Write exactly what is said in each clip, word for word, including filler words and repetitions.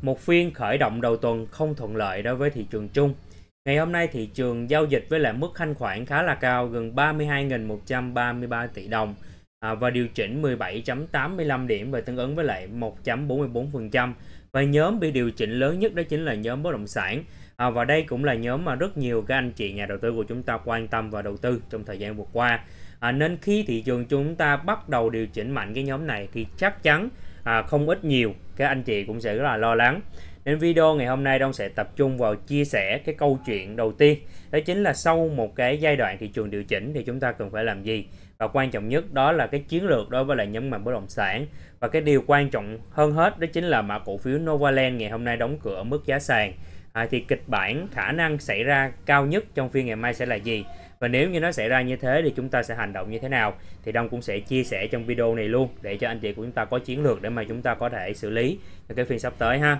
Một phiên khởi động đầu tuần không thuận lợi đối với thị trường chung. Ngày hôm nay thị trường giao dịch với lại mức thanh khoản khá là cao, gần ba mươi hai nghìn một trăm ba mươi ba tỷ đồng à, và điều chỉnh mười bảy phẩy tám mươi lăm điểm và tương ứng với lại một phẩy bốn mươi tư phần trăm. Và nhóm bị điều chỉnh lớn nhất đó chính là nhóm bất động sản. À, và đây cũng là nhóm mà rất nhiều các anh chị nhà đầu tư của chúng ta quan tâm và đầu tư trong thời gian vừa qua. À, nên khi thị trường chúng ta bắt đầu điều chỉnh mạnh cái nhóm này thì chắc chắn à, không ít nhiều các anh chị cũng sẽ rất là lo lắng. Nên video ngày hôm nay Đông sẽ tập trung vào chia sẻ cái câu chuyện đầu tiên, đó chính là sau một cái giai đoạn thị trường điều chỉnh thì chúng ta cần phải làm gì, và quan trọng nhất đó là cái chiến lược đối với lại nhóm ngành bất động sản. Và cái điều quan trọng hơn hết đó chính là mã cổ phiếu Novaland ngày hôm nay đóng cửa ở mức giá sàn. À, thì kịch bản khả năng xảy ra cao nhất trong phiên ngày mai sẽ là gì, và nếu như nó xảy ra như thế thì chúng ta sẽ hành động như thế nào, thì Đông cũng sẽ chia sẻ trong video này luôn để cho anh chị của chúng ta có chiến lược để mà chúng ta có thể xử lý trong cái phiên sắp tới ha.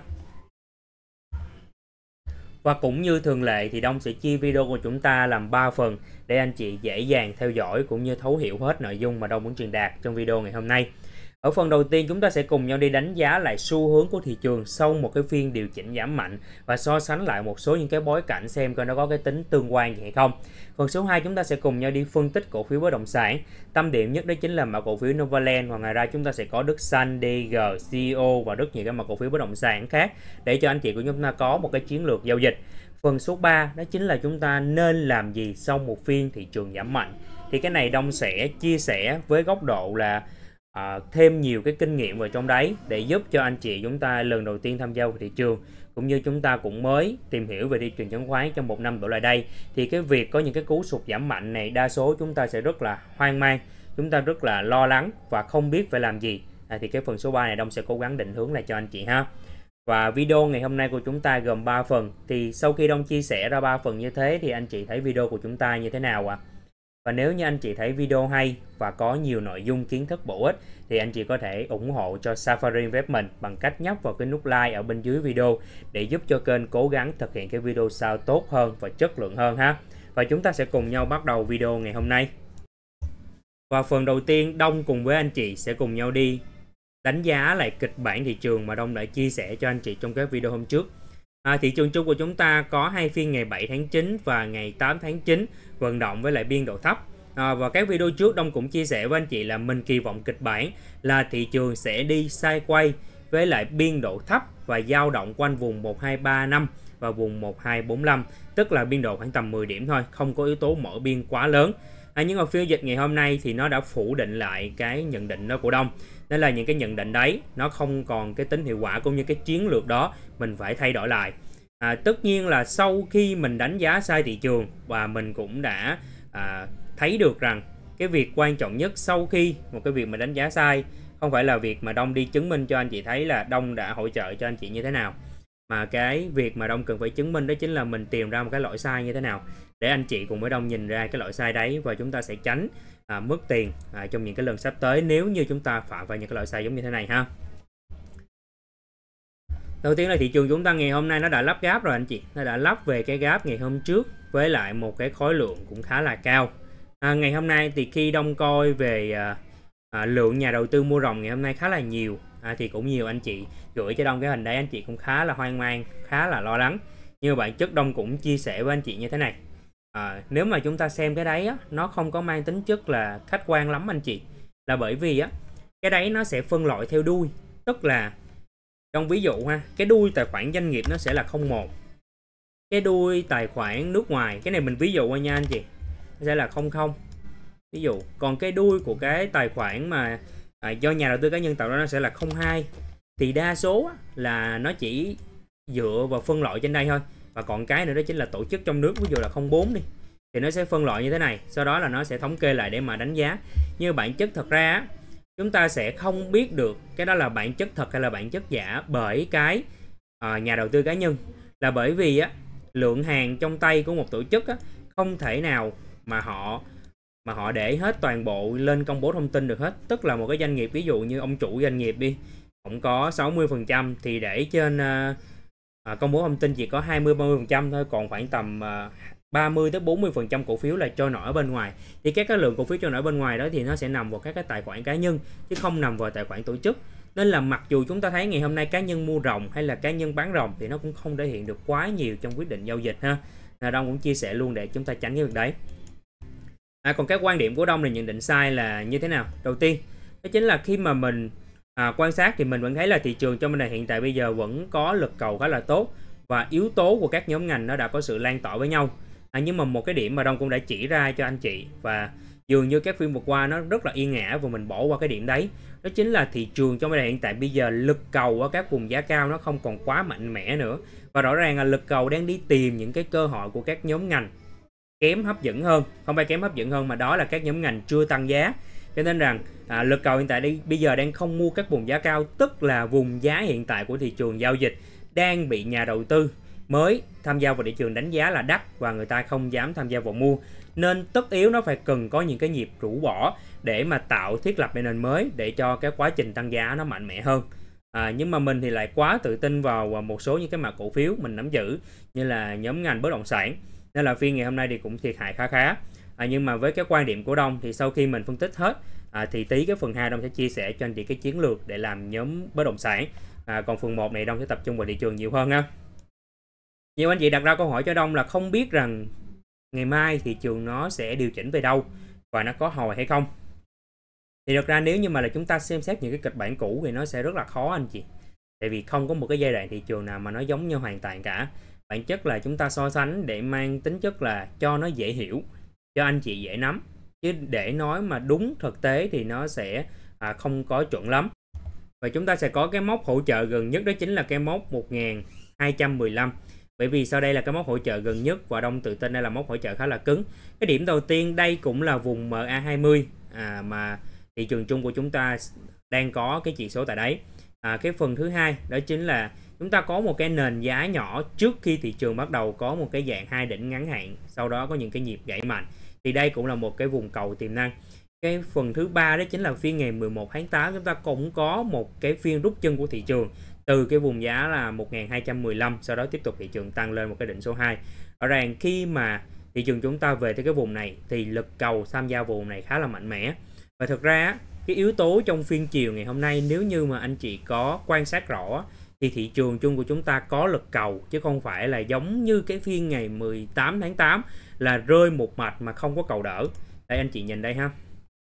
Và cũng như thường lệ thì Đông sẽ chia video của chúng ta làm ba phần để anh chị dễ dàng theo dõi cũng như thấu hiểu hết nội dung mà Đông muốn truyền đạt trong video ngày hôm nay. Ở phần đầu tiên chúng ta sẽ cùng nhau đi đánh giá lại xu hướng của thị trường sau một cái phiên điều chỉnh giảm mạnh và so sánh lại một số những cái bối cảnh xem coi nó có cái tính tương quan gì hay không. Phần số hai chúng ta sẽ cùng nhau đi phân tích cổ phiếu bất động sản. Tâm điểm nhất đó chính là mã cổ phiếu Novaland, và ngoài ra chúng ta sẽ có Đức Xanh, đê giê, xê e ô và rất nhiều các mã cổ phiếu bất động sản khác để cho anh chị của chúng ta có một cái chiến lược giao dịch. Phần số ba đó chính là chúng ta nên làm gì sau một phiên thị trường giảm mạnh. Thì cái này Đông sẽ chia sẻ với góc độ là À, thêm nhiều cái kinh nghiệm vào trong đấy để giúp cho anh chị chúng ta lần đầu tiên tham gia vào thị trường, cũng như chúng ta cũng mới tìm hiểu về thị trường chứng khoán trong một năm đổ lại đây, thì cái việc có những cái cú sụt giảm mạnh này đa số chúng ta sẽ rất là hoang mang, chúng ta rất là lo lắng và không biết phải làm gì. À, thì cái phần số ba này Đông sẽ cố gắng định hướng lại cho anh chị ha. Và video ngày hôm nay của chúng ta gồm ba phần, thì sau khi Đông chia sẻ ra ba phần như thế thì anh chị thấy video của chúng ta như thế nào ạ? À? Và nếu như anh chị thấy video hay và có nhiều nội dung kiến thức bổ ích thì anh chị có thể ủng hộ cho Safari Investment bằng cách nhấp vào cái nút like ở bên dưới video để giúp cho kênh cố gắng thực hiện cái video sao tốt hơn và chất lượng hơn ha. Và chúng ta sẽ cùng nhau bắt đầu video ngày hôm nay. Và phần đầu tiên Đông cùng với anh chị sẽ cùng nhau đi đánh giá lại kịch bản thị trường mà Đông đã chia sẻ cho anh chị trong các video hôm trước. À, thị trường chung của chúng ta có hai phiên ngày bảy tháng chín và ngày tám tháng chín vận động với lại biên độ thấp. À, và các video trước Đông cũng chia sẻ với anh chị là mình kỳ vọng kịch bản là thị trường sẽ đi sideways với lại biên độ thấp và dao động quanh vùng một hai ba năm và vùng một hai bốn lăm, tức là biên độ khoảng tầm mười điểm thôi, không có yếu tố mở biên quá lớn. À, nhưng mà phiên dịch ngày hôm nay thì nó đã phủ định lại cái nhận định đó của Đông. Nên là những cái nhận định đấy nó không còn cái tính hiệu quả, cũng như cái chiến lược đó mình phải thay đổi lại. À, tất nhiên là sau khi mình đánh giá sai thị trường và mình cũng đã à, thấy được rằng cái việc quan trọng nhất sau khi một cái việc mà đánh giá sai không phải là việc mà Đông đi chứng minh cho anh chị thấy là Đông đã hỗ trợ cho anh chị như thế nào, mà cái việc mà Đông cần phải chứng minh đó chính là mình tìm ra một cái lỗi sai như thế nào để anh chị cùng với Đông nhìn ra cái lỗi sai đấy, và chúng ta sẽ tránh à, mất tiền à, trong những cái lần sắp tới nếu như chúng ta phạm phải những cái lỗi sai giống như thế này ha. Đầu tiên là thị trường chúng ta ngày hôm nay nó đã lắp gáp rồi anh chị, nó đã lắp về cái gap ngày hôm trước với lại một cái khối lượng cũng khá là cao. À, ngày hôm nay thì khi Đông coi về à, à, lượng nhà đầu tư mua ròng ngày hôm nay khá là nhiều, à, thì cũng nhiều anh chị gửi cho Đông cái hình đấy, anh chị cũng khá là hoang mang, khá là lo lắng. Nhưng mà bản chất Đông cũng chia sẻ với anh chị như thế này. À, nếu mà chúng ta xem cái đấy á, nó không có mang tính chất là khách quan lắm anh chị, là bởi vì á cái đấy nó sẽ phân loại theo đuôi, tức là trong ví dụ ha, cái đuôi tài khoản doanh nghiệp nó sẽ là không một, cái đuôi tài khoản nước ngoài, cái này mình ví dụ nha anh chị, nó sẽ là không không, ví dụ. Còn cái đuôi của cái tài khoản mà à, do nhà đầu tư cá nhân tạo ra nó sẽ là không hai. Thì đa số á, là nó chỉ dựa vào phân loại trên đây thôi. Và còn cái nữa đó chính là tổ chức trong nước, ví dụ là không bốn đi, thì nó sẽ phân loại như thế này, sau đó là nó sẽ thống kê lại để mà đánh giá. Nhưng bản chất thật ra chúng ta sẽ không biết được cái đó là bản chất thật hay là bản chất giả bởi cái à, nhà đầu tư cá nhân, là bởi vì á lượng hàng trong tay của một tổ chức á, không thể nào mà họ mà họ để hết toàn bộ lên công bố thông tin được hết. Tức là một cái doanh nghiệp, ví dụ như ông chủ doanh nghiệp đi, cũng có sáu mươi phần trăm thì để trên à, à, công bố thông tin chỉ có hai mươi ba mươi phần trăm thôi, còn khoảng tầm à, ba mươi tới bốn mươi phần trăm cổ phiếu là trôi nổi ở bên ngoài. Thì các cái lượng cổ phiếu trôi nổi bên ngoài đó thì nó sẽ nằm vào các cái tài khoản cá nhân chứ không nằm vào tài khoản tổ chức. Nên là mặc dù chúng ta thấy ngày hôm nay cá nhân mua ròng hay là cá nhân bán ròng thì nó cũng không thể hiện được quá nhiều trong quyết định giao dịch ha. À, Đông cũng chia sẻ luôn để chúng ta tránh cái việc đấy. À, còn các quan điểm của Đông là nhận định sai là như thế nào? Đầu tiên, đó chính là khi mà mình à, quan sát thì mình vẫn thấy là thị trường trong bên này hiện tại bây giờ vẫn có lực cầu khá là tốt và yếu tố của các nhóm ngành nó đã có sự lan tỏa với nhau. À, nhưng mà một cái điểm mà Đông cũng đã chỉ ra cho anh chị và dường như các phiên vừa qua nó rất là yên ả và mình bỏ qua cái điểm đấy, đó chính là thị trường trong bên này hiện tại bây giờ lực cầu ở các vùng giá cao nó không còn quá mạnh mẽ nữa, và rõ ràng là lực cầu đang đi tìm những cái cơ hội của các nhóm ngành kém hấp dẫn hơn, không phải kém hấp dẫn hơn mà đó là các nhóm ngành chưa tăng giá. Cho nên rằng à, lực cầu hiện tại đây bây giờ đang không mua các vùng giá cao, tức là vùng giá hiện tại của thị trường giao dịch đang bị nhà đầu tư mới tham gia vào thị trường đánh giá là đắt và người ta không dám tham gia vào mua, nên tất yếu nó phải cần có những cái nhịp rũ bỏ để mà tạo thiết lập nền mới để cho cái quá trình tăng giá nó mạnh mẽ hơn. À, nhưng mà mình thì lại quá tự tin vào một số những cái mã cổ phiếu mình nắm giữ như là nhóm ngành bất động sản, nên là phiên ngày hôm nay thì cũng thiệt hại khá khá. À, nhưng mà với cái quan điểm của Đông thì sau khi mình phân tích hết à, thì tí cái phần hai Đông sẽ chia sẻ cho anh chị cái chiến lược để làm nhóm bất động sản. À, còn phần một này Đông sẽ tập trung vào thị trường nhiều hơn ha. Nhiều anh chị đặt ra câu hỏi cho Đông là không biết rằng ngày mai thị trường nó sẽ điều chỉnh về đâu và nó có hồi hay không. Thì thật ra nếu như mà là chúng ta xem xét những cái kịch bản cũ thì nó sẽ rất là khó anh chị. Tại vì không có một cái giai đoạn thị trường nào mà nó giống nhau hoàn toàn cả. Bản chất là chúng ta so sánh để mang tính chất là cho nó dễ hiểu, cho anh chị dễ nắm. Chứ để nói mà đúng thực tế thì nó sẽ à, không có chuẩn lắm. Và chúng ta sẽ có cái mốc hỗ trợ gần nhất, đó chính là cái mốc một nghìn hai trăm mười lăm. Bởi vì sau đây là cái mốc hỗ trợ gần nhất và Đông tự tin đây là mốc hỗ trợ khá là cứng. Cái điểm đầu tiên đây cũng là vùng em a hai mươi à, mà thị trường chung của chúng ta đang có cái chỉ số tại đấy. À, cái phần thứ hai đó chính là chúng ta có một cái nền giá nhỏ trước khi thị trường bắt đầu có một cái dạng hai đỉnh ngắn hạn, sau đó có những cái nhịp gãy mạnh. Thì đây cũng là một cái vùng cầu tiềm năng. Cái phần thứ ba đó chính là phiên ngày mười một tháng tám chúng ta cũng có một cái phiên rút chân của thị trường từ cái vùng giá là một nghìn hai trăm mười lăm, sau đó tiếp tục thị trường tăng lên một cái đỉnh số hai. Rõ ràng khi mà thị trường chúng ta về tới cái vùng này thì lực cầu tham gia vùng này khá là mạnh mẽ. Và thực ra cái yếu tố trong phiên chiều ngày hôm nay nếu như mà anh chị có quan sát rõ thì thị trường chung của chúng ta có lực cầu chứ không phải là giống như cái phiên ngày mười tám tháng tám là rơi một mạch mà không có cầu đỡ. Đây anh chị nhìn đây ha.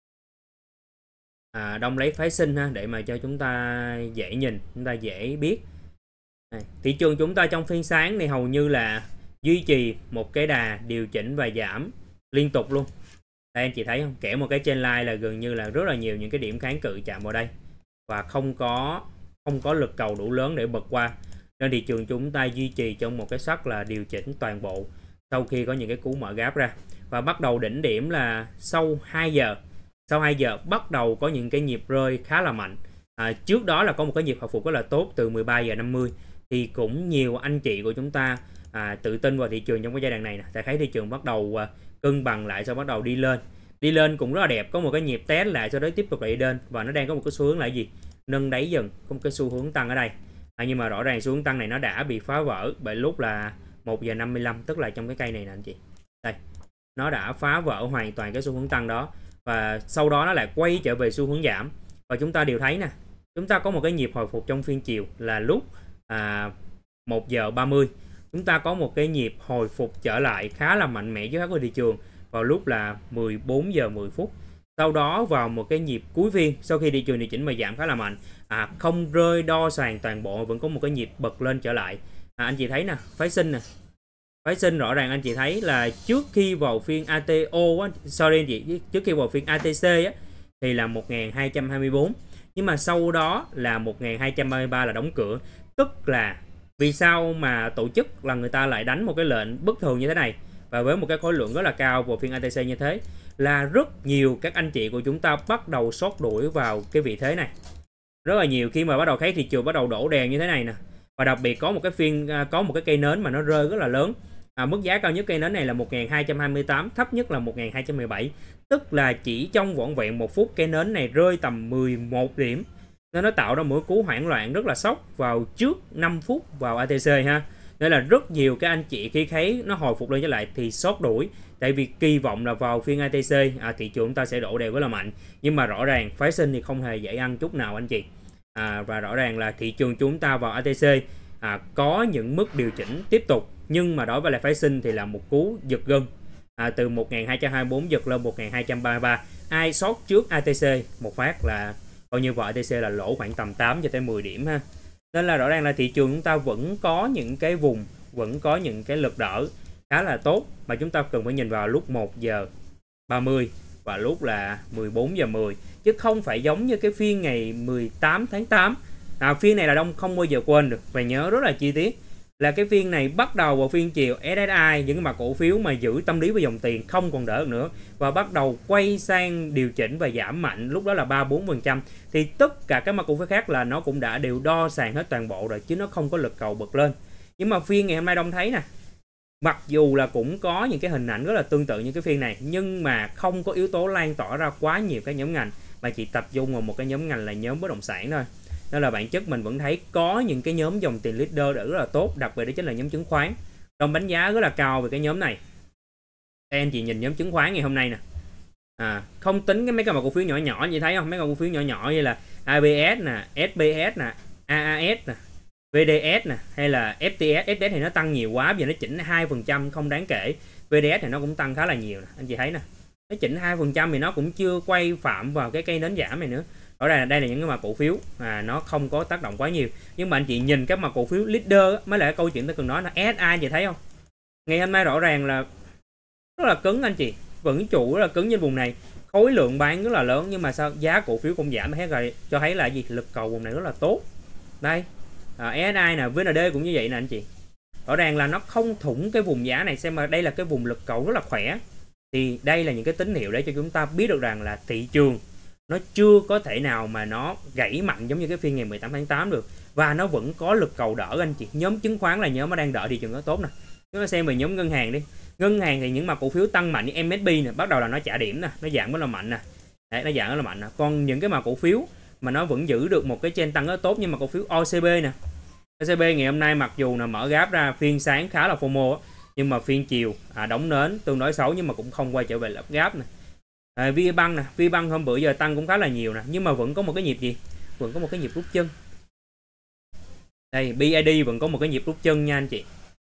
À, Đông lấy phái sinh ha để mà cho chúng ta dễ nhìn, chúng ta dễ biết. Đây, thị trường chúng ta trong phiên sáng này hầu như là duy trì một cái đà điều chỉnh và giảm liên tục luôn. Đây anh chị thấy không? Kể một cái trên line là gần như là rất là nhiều những cái điểm kháng cự chạm vào đây và không có không có lực cầu đủ lớn để bật qua. Nên thị trường chúng ta duy trì trong một cái sắc là điều chỉnh toàn bộ sau khi có những cái cú mở gap ra và bắt đầu đỉnh điểm là sau hai giờ. Sau hai giờ bắt đầu có những cái nhịp rơi khá là mạnh. À, trước đó là có một cái nhịp hồi phục rất là tốt từ mười ba giờ năm mươi. Thì cũng nhiều anh chị của chúng ta à, tự tin vào thị trường trong cái giai đoạn này nè. Ta thấy thị trường bắt đầu à, cân bằng lại, sau bắt đầu đi lên. Đi lên cũng rất là đẹp, có một cái nhịp test lại sau đó tiếp tục lại đi lên và nó đang có một cái xu hướng là gì? Nâng đáy dần, có một cái xu hướng tăng ở đây. À, nhưng mà rõ ràng xu hướng tăng này nó đã bị phá vỡ bởi lúc là một giờ năm mươi lăm, tức là trong cái cây này nè anh chị. Đây. Nó đã phá vỡ hoàn toàn cái xu hướng tăng đó. Và sau đó nó lại quay trở về xu hướng giảm. Và chúng ta đều thấy nè, chúng ta có một cái nhịp hồi phục trong phiên chiều là lúc à, một giờ ba mươi. Chúng ta có một cái nhịp hồi phục trở lại khá là mạnh mẽ với các thị trường vào lúc là mười bốn giờ mười phút. Sau đó vào một cái nhịp cuối phiên, sau khi thị trường điều chỉnh mà giảm khá là mạnh, à, không rơi đo sàn toàn bộ, vẫn có một cái nhịp bật lên trở lại. À, anh chị thấy nè, phái sinh nè. Phái sinh rõ ràng anh chị thấy là trước khi vào phiên a tê o á, sorry anh chị, trước khi vào phiên a tê xê á, thì là một nghìn hai trăm hai mươi tư. Nhưng mà sau đó là một nghìn hai trăm ba mươi ba là đóng cửa. Tức là vì sao mà tổ chức là người ta lại đánh một cái lệnh bất thường như thế này và với một cái khối lượng rất là cao vào phiên a tê xê như thế, là rất nhiều các anh chị của chúng ta bắt đầu sót đuổi vào cái vị thế này. Rất là nhiều khi mà bắt đầu thấy thị trường bắt đầu đổ đèn như thế này nè. Và đặc biệt có một cái phiên có một cái cây nến mà nó rơi rất là lớn. À, mức giá cao nhất cây nến này là một nghìn hai trăm hai mươi tám, thấp nhất là một nghìn hai trăm mười bảy. Tức là chỉ trong vỏn vẹn một phút cây nến này rơi tầm mười một điểm. Nên nó tạo ra một cú hoảng loạn rất là sốc vào trước năm phút vào a tê xê ha. Nên là rất nhiều các anh chị khi thấy nó hồi phục lên trở lại thì sót đuổi. Tại vì kỳ vọng là vào phiên a tê xê à, thị trường chúng ta sẽ đổ đều rất là mạnh. Nhưng mà rõ ràng phái sinh thì không hề dễ ăn chút nào anh chị. À, và rõ ràng là thị trường chúng ta vào a tê xê à, có những mức điều chỉnh tiếp tục, nhưng mà đối với lại phái sinh thì là một cú giật gân à, từ một nghìn hai trăm hai mươi bốn giật lên một nghìn hai trăm ba mươi ba. Ai sót trước a tê xê một phát là coi như vào a tê xê là lỗ khoảng tầm tám cho tới mười điểm ha. Nên là rõ ràng là thị trường chúng ta vẫn có những cái vùng, vẫn có những cái lực đỡ khá là tốt mà chúng ta cần phải nhìn vào lúc một giờ ba mươi và lúc là mười bốn giờ mười, chứ không phải giống như cái phiên ngày mười tám tháng tám. À, phiên này là Đông không bao giờ quên được và nhớ rất là chi tiết là cái phiên này bắt đầu vào phiên chiều ét ét i, những cái mặt cổ phiếu mà giữ tâm lý với dòng tiền không còn đỡ được nữa và bắt đầu quay sang điều chỉnh và giảm mạnh, lúc đó là ba bốn phần trăm, thì tất cả các mặt cổ phiếu khác là nó cũng đã đều đo sàn hết toàn bộ rồi, chứ nó không có lực cầu bật lên. Nhưng mà phiên ngày hôm nay Đông thấy nè, mặc dù là cũng có những cái hình ảnh rất là tương tự như cái phiên này, nhưng mà không có yếu tố lan tỏa ra quá nhiều các nhóm ngành, mà chỉ tập trung vào một cái nhóm ngành là nhóm bất động sản thôi. Nên là bản chất mình vẫn thấy có những cái nhóm dòng tiền leader đã rất là tốt, đặc biệt đó chính là nhóm chứng khoán. Trong đánh giá rất là cao về cái nhóm này. Đây anh chị nhìn nhóm chứng khoán ngày hôm nay nè. À, không tính cái mấy cái mà cổ phiếu nhỏ nhỏ như thấy không? Mấy cái cổ phiếu nhỏ nhỏ như là a bê ét nè, ét pê ét nè, a a ét nè, vê đê ét nè, hay là ép tê ét. ép tê ét thì nó tăng nhiều quá, giờ nó chỉnh hai phần trăm không đáng kể. vê đê ét thì nó cũng tăng khá là nhiều nè. Anh chị thấy nè, nó chỉnh hai phần trăm thì nó cũng chưa quay phạm vào cái cây nến giảm này nữa. Ở đây là đây là những cái mà cổ phiếu à, nó không có tác động quá nhiều. Nhưng mà anh chị nhìn các mà cổ phiếu leader mới là câu chuyện tôi cần nói là ét i, anh chị thấy không? Ngày hôm nay rõ ràng là rất là cứng anh chị, vẫn trụ rất là cứng trên vùng này, khối lượng bán rất là lớn, nhưng mà sao giá cổ phiếu cũng giảm hết rồi, cho thấy là gì? Lực cầu vùng này rất là tốt. Đây à, ét i nè, vê en đê cũng như vậy nè anh chị. Rõ ràng là nó không thủng cái vùng giá này, xem mà đây là cái vùng lực cầu rất là khỏe. Thì đây là những cái tín hiệu để cho chúng ta biết được rằng là thị trường nó chưa có thể nào mà nó gãy mạnh giống như cái phiên ngày mười tám tháng tám được, và nó vẫn có lực cầu đỡ anh chị. Nhóm chứng khoán là nhóm nó đang đỡ thị trường nó tốt nè. Chúng ta xem về nhóm ngân hàng đi. Ngân hàng thì những mà cổ phiếu tăng mạnh như em ét bê nè, bắt đầu là nó trả điểm nè, nó giảm rất là mạnh nè. Đấy, nó giảm rất là mạnh nè. Còn những cái mà cổ phiếu mà nó vẫn giữ được một cái trend tăng rất tốt, nhưng mà cổ phiếu o xê bê nè, o xê bê ngày hôm nay mặc dù là mở gáp ra phiên sáng khá là FOMO á, nhưng mà phiên chiều à, đóng nến tương đối xấu, nhưng mà cũng không quay trở về lắp gáp nè. À, VBank nè, VBank hôm bữa giờ tăng cũng khá là nhiều nè, nhưng mà vẫn có một cái nhịp gì? Vẫn có một cái nhịp rút chân. Đây, bê i đê vẫn có một cái nhịp rút chân nha anh chị.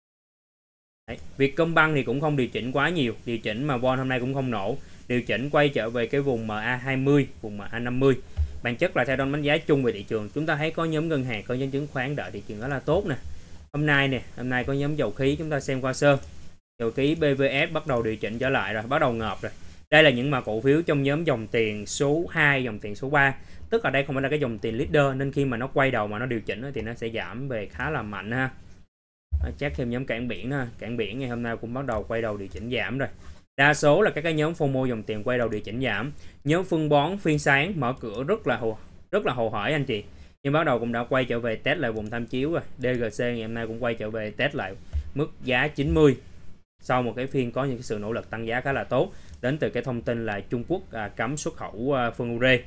Đấy, Vietcombank thì cũng không điều chỉnh quá nhiều, điều chỉnh mà vol hôm nay cũng không nổ, điều chỉnh quay trở về cái vùng em a hai mươi, vùng em a năm mươi. Bản chất là theo Đông đánh giá chung về thị trường, chúng ta thấy có nhóm ngân hàng, có nhóm chứng khoán đợi thị trường rất là tốt nè. Hôm nay nè, hôm nay có nhóm dầu khí, chúng ta xem qua sơ. Dầu khí bê vê ét bắt đầu điều chỉnh trở lại rồi, bắt đầu ngợp rồi. Đây là những mà cổ phiếu trong nhóm dòng tiền số hai, dòng tiền số ba. Tức là đây không phải là cái dòng tiền leader, nên khi mà nó quay đầu mà nó điều chỉnh thì nó sẽ giảm về khá là mạnh ha. Check thêm nhóm cảng biển ha. Cảng biển ngày hôm nay cũng bắt đầu quay đầu điều chỉnh giảm rồi. Đa số là các cái nhóm FOMO dòng tiền quay đầu điều chỉnh giảm. Nhóm phân bón phiên sáng mở cửa rất là hồ rất là hồ hởi anh chị, nhưng bắt đầu cũng đã quay trở về test lại vùng tham chiếu rồi. đê giê xê ngày hôm nay cũng quay trở về test lại mức giá chín mươi sau một cái phiên có những cái sự nỗ lực tăng giá khá là tốt đến từ cái thông tin là Trung Quốc à, cấm xuất khẩu à, phân ure.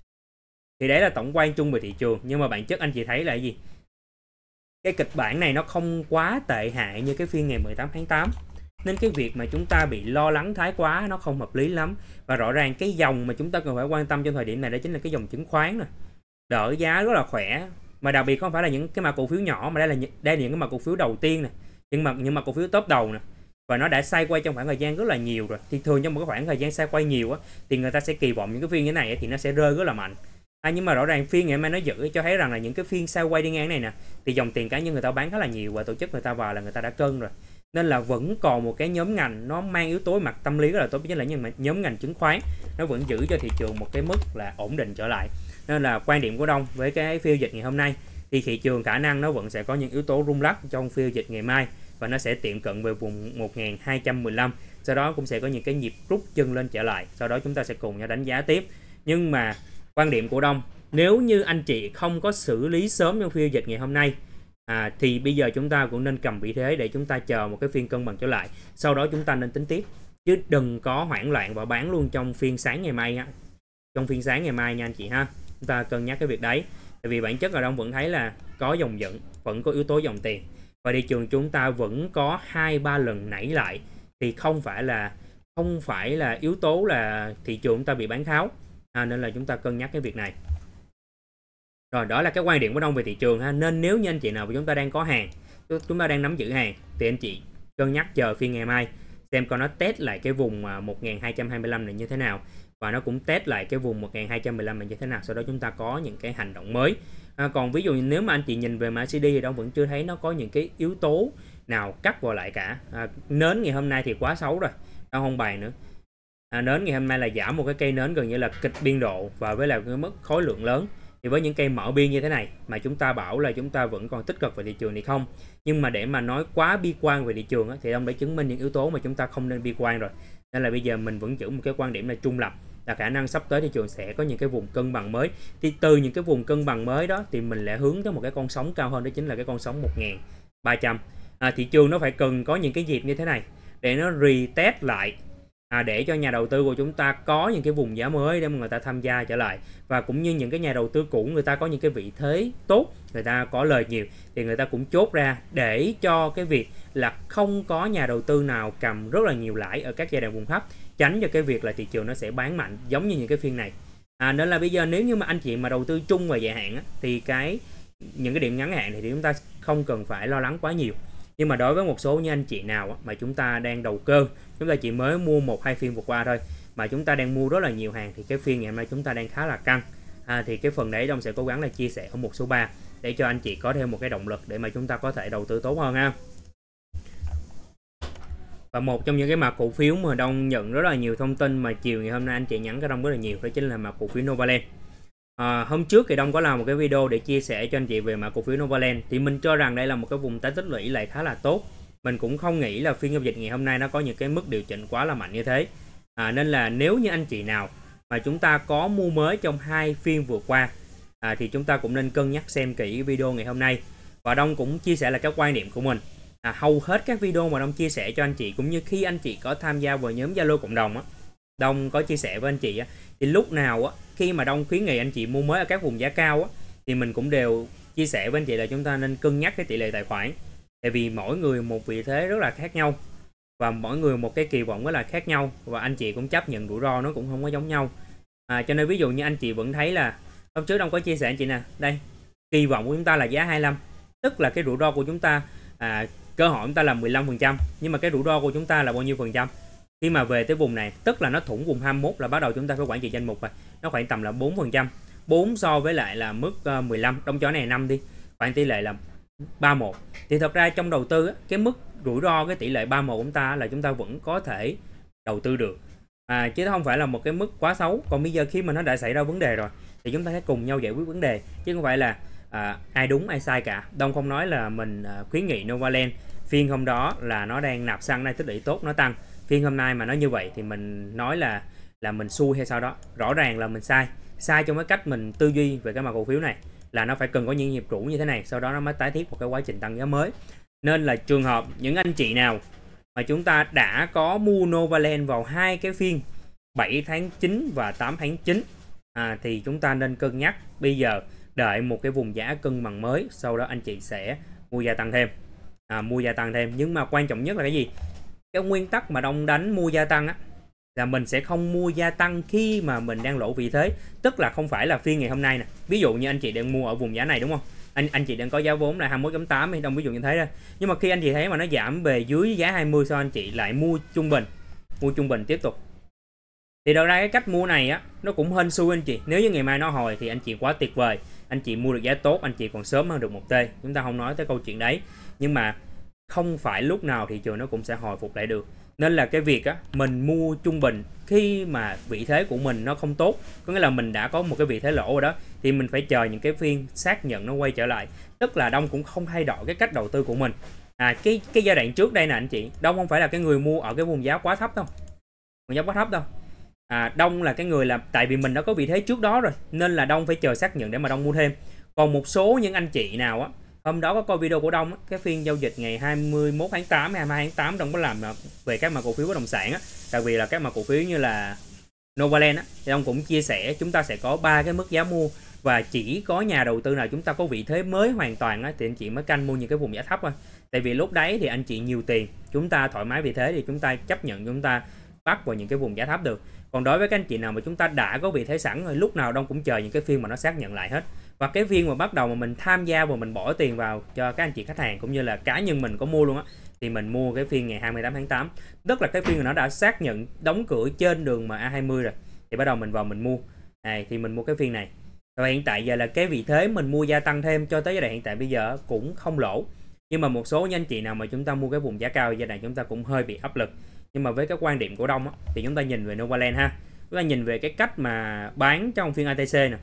Thì đấy là tổng quan chung về thị trường, nhưng mà bản chất anh chị thấy là cái gì? Cái kịch bản này nó không quá tệ hại như cái phiên ngày mười tám tháng tám, nên cái việc mà chúng ta bị lo lắng thái quá nó không hợp lý lắm. Và rõ ràng cái dòng mà chúng ta cần phải quan tâm trong thời điểm này đó chính là cái dòng chứng khoán nè, đỡ giá rất là khỏe, mà đặc biệt không phải là những cái mã cổ phiếu nhỏ, mà đây là đây là những cái mã cổ phiếu đầu tiên nè, nhưng mà những mã cổ phiếu top đầu nè, và nó đã xoay quay trong khoảng thời gian rất là nhiều rồi. Thì thường trong một cái khoảng thời gian xoay quay nhiều á, thì người ta sẽ kỳ vọng những cái phiên như thế này thì nó sẽ rơi rất là mạnh. À, nhưng mà rõ ràng phiên ngày hôm nay nó giữ cho thấy rằng là những cái phiên xoay quay đi ngang này nè, thì dòng tiền cá nhân người ta bán khá là nhiều, và tổ chức người ta vào là người ta đã cân rồi. Nên là vẫn còn một cái nhóm ngành nó mang yếu tố mặt tâm lý rất là tốt, chính là những nhóm ngành chứng khoán, nó vẫn giữ cho thị trường một cái mức là ổn định trở lại. Nên là quan điểm của Đông với cái phiên dịch ngày hôm nay thì thị trường khả năng nó vẫn sẽ có những yếu tố rung lắc trong phiên dịch ngày mai, và nó sẽ tiệm cận về vùng một nghìn hai trăm mười lăm, sau đó cũng sẽ có những cái nhịp rút chân lên trở lại, sau đó chúng ta sẽ cùng nhau đánh giá tiếp. Nhưng mà quan điểm của Đông, nếu như anh chị không có xử lý sớm trong phiên dịch ngày hôm nay à, thì bây giờ chúng ta cũng nên cầm vị thế để chúng ta chờ một cái phiên cân bằng trở lại, sau đó chúng ta nên tính tiếp, chứ đừng có hoảng loạn và bán luôn trong phiên sáng ngày mai ha. Trong phiên sáng ngày mai nha anh chị ha, chúng ta cân nhắc cái việc đấy. Tại vì bản chất là Đông vẫn thấy là có dòng dẫn, vẫn có yếu tố dòng tiền, và thị trường chúng ta vẫn có hai ba lần nảy lại, thì không phải là không phải là yếu tố là thị trường chúng ta bị bán tháo à, nên là chúng ta cân nhắc cái việc này. Rồi, đó là cái quan điểm của Đông về thị trường ha. Nên nếu như anh chị nào mà chúng ta đang có hàng, chúng ta đang nắm giữ hàng thì anh chị cân nhắc chờ phiên ngày mai xem coi nó test lại cái vùng một nghìn hai trăm hai mươi lăm này như thế nào, và nó cũng test lại cái vùng một nghìn hai trăm mười lăm này như thế nào, sau đó chúng ta có những cái hành động mới. À, còn ví dụ như nếu mà anh chị nhìn về mã xê đê thì Đông vẫn chưa thấy nó có những cái yếu tố nào cắt vào lại cả. À, nến ngày hôm nay thì quá xấu rồi, Đông không bàn nữa. À, nến ngày hôm nay là giảm một cái cây nến gần như là kịch biên độ và với là cái mức khối lượng lớn. Thì với những cây mở biên như thế này mà chúng ta bảo là chúng ta vẫn còn tích cực về thị trường thì không. Nhưng mà để mà nói quá bi quan về thị trường á, thì ông đã chứng minh những yếu tố mà chúng ta không nên bi quan rồi. Nên là bây giờ mình vẫn giữ một cái quan điểm là trung lập, là khả năng sắp tới thị trường sẽ có những cái vùng cân bằng mới. Thì từ những cái vùng cân bằng mới đó thì mình lại hướng tới một cái con sóng cao hơn, đó chính là cái con sóng một nghìn ba trăm. À, thị trường nó phải cần có những cái dịp như thế này để nó retest lại, à, để cho nhà đầu tư của chúng ta có những cái vùng giá mới để mà người ta tham gia trở lại, và cũng như những cái nhà đầu tư cũ người ta có những cái vị thế tốt, người ta có lời nhiều thì người ta cũng chốt ra để cho cái việc là không có nhà đầu tư nào cầm rất là nhiều lãi ở các giai đoạn vùng thấp, tránh cho cái việc là thị trường nó sẽ bán mạnh giống như những cái phiên này. À, nên là bây giờ nếu như mà anh chị mà đầu tư chung và dài hạn á, thì cái những cái điểm ngắn hạn thì chúng ta không cần phải lo lắng quá nhiều. Nhưng mà đối với một số như anh chị nào á, mà chúng ta đang đầu cơ, chúng ta chỉ mới mua một hai phiên vừa qua thôi mà chúng ta đang mua rất là nhiều hàng, thì cái phiên ngày hôm nay chúng ta đang khá là căng. À, thì cái phần đấy Đông sẽ cố gắng là chia sẻ ở một số ba để cho anh chị có thêm một cái động lực để mà chúng ta có thể đầu tư tốt hơn ha. Và một trong những cái mã cổ phiếu mà Đông nhận rất là nhiều thông tin mà chiều ngày hôm nay anh chị nhắn cái Đông rất là nhiều, đó chính là mã cổ phiếu Novaland. À, hôm trước thì Đông có làm một cái video để chia sẻ cho anh chị về mã cổ phiếu Novaland, thì mình cho rằng đây là một cái vùng tái tích lũy lại khá là tốt. Mình cũng không nghĩ là phiên giao dịch ngày hôm nay nó có những cái mức điều chỉnh quá là mạnh như thế. À, nên là nếu như anh chị nào mà chúng ta có mua mới trong hai phiên vừa qua, à, thì chúng ta cũng nên cân nhắc xem kỹ video ngày hôm nay. Và Đông cũng chia sẻ là các quan điểm của mình. À, hầu hết các video mà Đông chia sẻ cho anh chị, cũng như khi anh chị có tham gia vào nhóm Zalo cộng đồng á, Đông có chia sẻ với anh chị á, thì lúc nào á, khi mà Đông khuyến nghị anh chị mua mới ở các vùng giá cao á, thì mình cũng đều chia sẻ với anh chị là chúng ta nên cân nhắc cái tỷ lệ tài khoản. Tại vì mỗi người một vị thế rất là khác nhau, và mỗi người một cái kỳ vọng rất là khác nhau, và anh chị cũng chấp nhận rủi ro nó cũng không có giống nhau. À, cho nên ví dụ như anh chị vẫn thấy là hôm trước Đông có chia sẻ anh chị nè, đây kỳ vọng của chúng ta là giá hai mươi lăm, tức là cái rủi ro của chúng ta, à, cơ hội chúng ta là mười lăm phần trăm, nhưng mà cái rủi ro của chúng ta là bao nhiêu phần trăm? Khi mà về tới vùng này, tức là nó thủng vùng hai mươi mốt là bắt đầu chúng ta phải quản trị danh mục rồi, nó khoảng tầm là bốn phần trăm, bốn so với lại là mức uh, mười lăm, trong chỗ này năm đi, khoảng tỷ lệ là ba một. Thì thật ra trong đầu tư cái mức rủi ro, cái tỷ lệ ba một của chúng ta là chúng ta vẫn có thể đầu tư được, à, chứ không phải là một cái mức quá xấu. Còn bây giờ khi mà nó đã xảy ra vấn đề rồi thì chúng ta sẽ cùng nhau giải quyết vấn đề, chứ không phải là à, ai đúng ai sai cả. Đông không nói là mình à, khuyến nghị Novaland phiên hôm đó là nó đang nạp xăng, đang tích lũy tốt, nó tăng. Phiên hôm nay mà nó như vậy thì mình nói là là mình xui hay sao đó. Rõ ràng là mình sai sai trong cái cách mình tư duy về cái mã cổ phiếu này, là nó phải cần có những nhịp rũ như thế này, sau đó nó mới tái thiết một cái quá trình tăng giá mới. Nên là trường hợp những anh chị nào mà chúng ta đã có mua Novaland vào hai cái phiên bảy tháng chín và tám tháng chín, à, thì chúng ta nên cân nhắc bây giờ đợi một cái vùng giá cân bằng mới, sau đó anh chị sẽ mua gia tăng thêm, à, mua gia tăng thêm. Nhưng mà quan trọng nhất là cái gì? Cái nguyên tắc mà Đông đánh mua gia tăng á, là mình sẽ không mua gia tăng khi mà mình đang lỗ vị thế, tức là không phải là phiên ngày hôm nay nè. Ví dụ như anh chị đang mua ở vùng giá này đúng không? Anh anh chị đang có giá vốn là hai mươi mốt chấm tám thì Đông ví dụ như thế thôi. Nhưng mà khi anh chị thấy mà nó giảm về dưới giá hai mươi, sao anh chị lại mua trung bình, mua trung bình tiếp tục. Thì đầu ra cái cách mua này á nó cũng hên xui anh chị. Nếu như ngày mai nó hồi thì anh chị quá tuyệt vời, anh chị mua được giá tốt, anh chị còn sớm hơn được một T. Chúng ta không nói tới câu chuyện đấy, nhưng mà không phải lúc nào thị trường nó cũng sẽ hồi phục lại được. Nên là cái việc á mình mua trung bình khi mà vị thế của mình nó không tốt, có nghĩa là mình đã có một cái vị thế lỗ rồi đó, thì mình phải chờ những cái phiên xác nhận nó quay trở lại. Tức là Đông cũng không thay đổi cái cách đầu tư của mình. À, cái cái giai đoạn trước đây nè anh chị, Đông không phải là cái người mua ở cái vùng giá quá thấp đâu, vùng giá quá thấp đâu. À, Đông là cái người là tại vì mình đã có vị thế trước đó rồi, nên là Đông phải chờ xác nhận để mà Đông mua thêm. Còn một số những anh chị nào á, hôm đó có coi video của Đông á, cái phiên giao dịch ngày hai mươi mốt tháng tám, hai mươi hai tháng tám Đông có làm về các mã cổ phiếu bất động sản á, đặc biệt là các mã cổ phiếu như là Novaland á, thì Đông cũng chia sẻ chúng ta sẽ có ba cái mức giá mua, và chỉ có nhà đầu tư nào chúng ta có vị thế mới hoàn toàn á, thì anh chị mới canh mua những cái vùng giá thấp thôi. Tại vì lúc đấy thì anh chị nhiều tiền, chúng ta thoải mái vị thế thì chúng ta chấp nhận chúng ta bắt vào những cái vùng giá thấp được. Còn đối với các anh chị nào mà chúng ta đã có vị thế sẵn rồi, lúc nào Đông cũng chờ những cái phiên mà nó xác nhận lại hết. Và cái phiên mà bắt đầu mà mình tham gia và mình bỏ tiền vào cho các anh chị khách hàng cũng như là cá nhân mình có mua luôn á, thì mình mua cái phiên ngày hai mươi tám tháng tám, tức là cái phiên nó đã xác nhận đóng cửa trên đường em a hai mươi rồi, thì bắt đầu mình vào mình mua này, thì mình mua cái phiên này. Và hiện tại giờ là cái vị thế mình mua gia tăng thêm cho tới giai đoạn hiện tại bây giờ cũng không lỗ. Nhưng mà một số anh chị nào mà chúng ta mua cái vùng giá cao giai đoạn chúng ta cũng hơi bị áp lực. Nhưng mà với cái quan điểm của Đông á, thì chúng ta nhìn về Novaland ha, chúng ta nhìn về cái cách mà bán trong phiên a tê xê nè.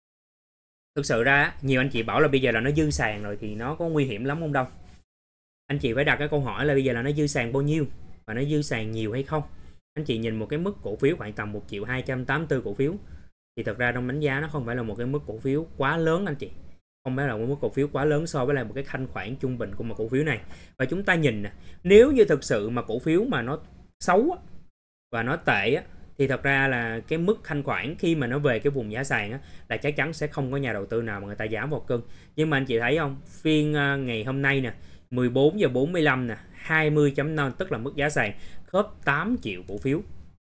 Thực sự ra nhiều anh chị bảo là bây giờ là nó dư sàn rồi thì nó có nguy hiểm lắm không Đông? Anh chị phải đặt cái câu hỏi là bây giờ là nó dư sàn bao nhiêu và nó dư sàn nhiều hay không. Anh chị nhìn một cái mức cổ phiếu khoảng tầm một triệu hai trăm tám mươi tư cổ phiếu thì thật ra Đông đánh giá nó không phải là một cái mức cổ phiếu quá lớn anh chị, không phải là một mức cổ phiếu quá lớn so với lại một cái thanh khoản trung bình của một cổ phiếu này. Và chúng ta nhìn nè, nếu như thực sự mà cổ phiếu mà nó xấu và nó tệ á, thì thật ra là cái mức thanh khoản khi mà nó về cái vùng giá sàn á, là chắc chắn sẽ không có nhà đầu tư nào mà người ta dám vào cân. Nhưng mà anh chị thấy không, phiên ngày hôm nay nè, mười bốn giờ bốn mươi lăm nè, hai mươi chấm năm tức là mức giá sàn khớp tám triệu cổ phiếu,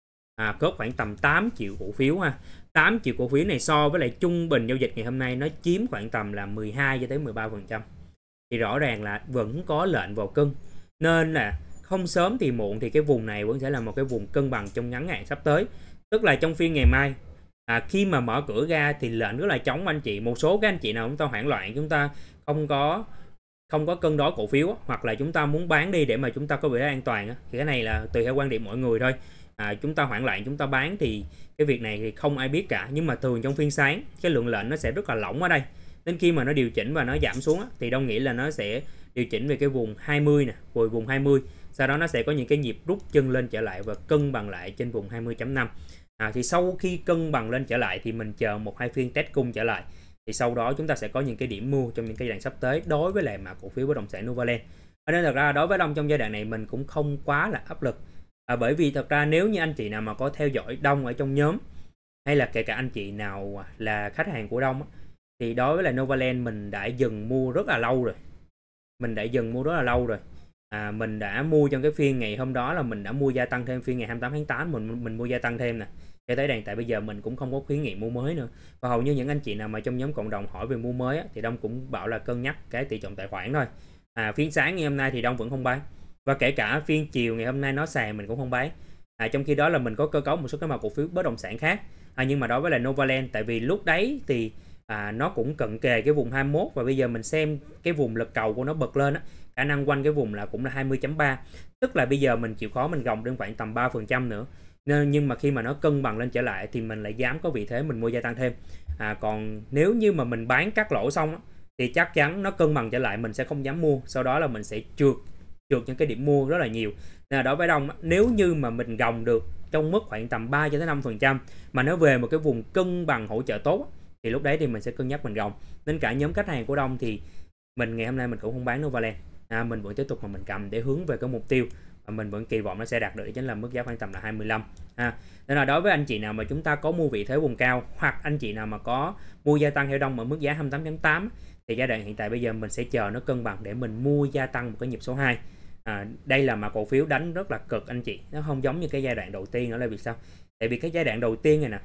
à, khớp khoảng tầm tám triệu cổ phiếu ha. Tám triệu cổ phiếu này so với lại trung bình giao dịch ngày hôm nay nó chiếm khoảng tầm là mười hai cho tới mười ba phần trăm, thì rõ ràng là vẫn có lệnh vào cân. Nên là không sớm thì muộn thì cái vùng này vẫn sẽ là một cái vùng cân bằng trong ngắn hạn sắp tới. Tức là trong phiên ngày mai, à, khi mà mở cửa ra thì lệnh rất là trống anh chị. Một số các anh chị nào chúng ta hoảng loạn, chúng ta không có không có cân đối cổ phiếu, hoặc là chúng ta muốn bán đi để mà chúng ta có vị thế an toàn, thì cái này là tùy theo quan điểm mỗi người thôi. À, chúng ta hoảng loạn chúng ta bán thì cái việc này thì không ai biết cả. Nhưng mà thường trong phiên sáng cái lượng lệnh nó sẽ rất là lỏng ở đây, đến khi mà nó điều chỉnh và nó giảm xuống thì Đông nghĩ là nó sẽ điều chỉnh về cái vùng hai mươi nè, hồi vùng hai mươi, sau đó nó sẽ có những cái nhịp rút chân lên trở lại và cân bằng lại trên vùng hai mươi chấm năm. À, thì sau khi cân bằng lên trở lại thì mình chờ một hai phiên test cung trở lại, thì sau đó chúng ta sẽ có những cái điểm mua trong những cái giai đoạn sắp tới đối với lại mà cổ phiếu bất động sản Novaland. Nên thật ra đối với Đông trong giai đoạn này mình cũng không quá là áp lực, à, bởi vì thật ra nếu như anh chị nào mà có theo dõi Đông ở trong nhóm, hay là kể cả anh chị nào là khách hàng của Đông, thì đối với lại Novaland mình đã dừng mua rất là lâu rồi. Mình đã dừng mua rất là lâu rồi. À, mình đã mua trong cái phiên ngày hôm đó là mình đã mua gia tăng thêm, phiên ngày hai mươi tám tháng tám mình mình mua gia tăng thêm nè. Cho tới đàn tại bây giờ mình cũng không có khuyến nghị mua mới nữa. Và hầu như những anh chị nào mà trong nhóm cộng đồng hỏi về mua mới á, thì Đông cũng bảo là cân nhắc cái tỷ trọng tài khoản thôi. À, phiên sáng ngày hôm nay thì Đông vẫn không bán. Và kể cả phiên chiều ngày hôm nay nó sàn mình cũng không bán. À, trong khi đó là mình có cơ cấu một số cái mã cổ phiếu bất động sản khác. À, nhưng mà đối với là Novaland, tại vì lúc đấy thì à, nó cũng cận kề cái vùng hai mươi mốt, và bây giờ mình xem cái vùng lực cầu của nó bật lên á, khả năng quanh cái vùng là cũng là hai mươi chấm ba, tức là bây giờ mình chịu khó mình gồng đến khoảng tầm ba phần trăm nữa. Nên nhưng mà khi mà nó cân bằng lên trở lại thì mình lại dám có vị thế mình mua gia tăng thêm. À, còn nếu như mà mình bán cắt lỗ xong á, thì chắc chắn nó cân bằng trở lại mình sẽ không dám mua, sau đó là mình sẽ trượt trượt những cái điểm mua rất là nhiều. Nên là đối với Đông, nếu như mà mình gồng được trong mức khoảng tầm ba cho tới năm phần trăm mà nó về một cái vùng cân bằng hỗ trợ tốt, thì lúc đấy thì mình sẽ cân nhắc mình gồng. Nên cả nhóm khách hàng của Đông thì mình ngày hôm nay mình cũng không bán Novaland, à, mình vẫn tiếp tục mà mình cầm để hướng về cái mục tiêu và mình vẫn kỳ vọng nó sẽ đạt được, chính là mức giá khoảng tầm là hai mươi lăm. À, nên là đối với anh chị nào mà chúng ta có mua vị thế vùng cao, hoặc anh chị nào mà có mua gia tăng theo Đông ở mức giá hai mươi tám chấm tám, thì giai đoạn hiện tại bây giờ mình sẽ chờ nó cân bằng để mình mua gia tăng một cái nhịp số hai. À, đây là mà cổ phiếu đánh rất là cực anh chị, nó không giống như cái giai đoạn đầu tiên. Đó là vì sao? Tại vì cái giai đoạn đầu tiên này nè,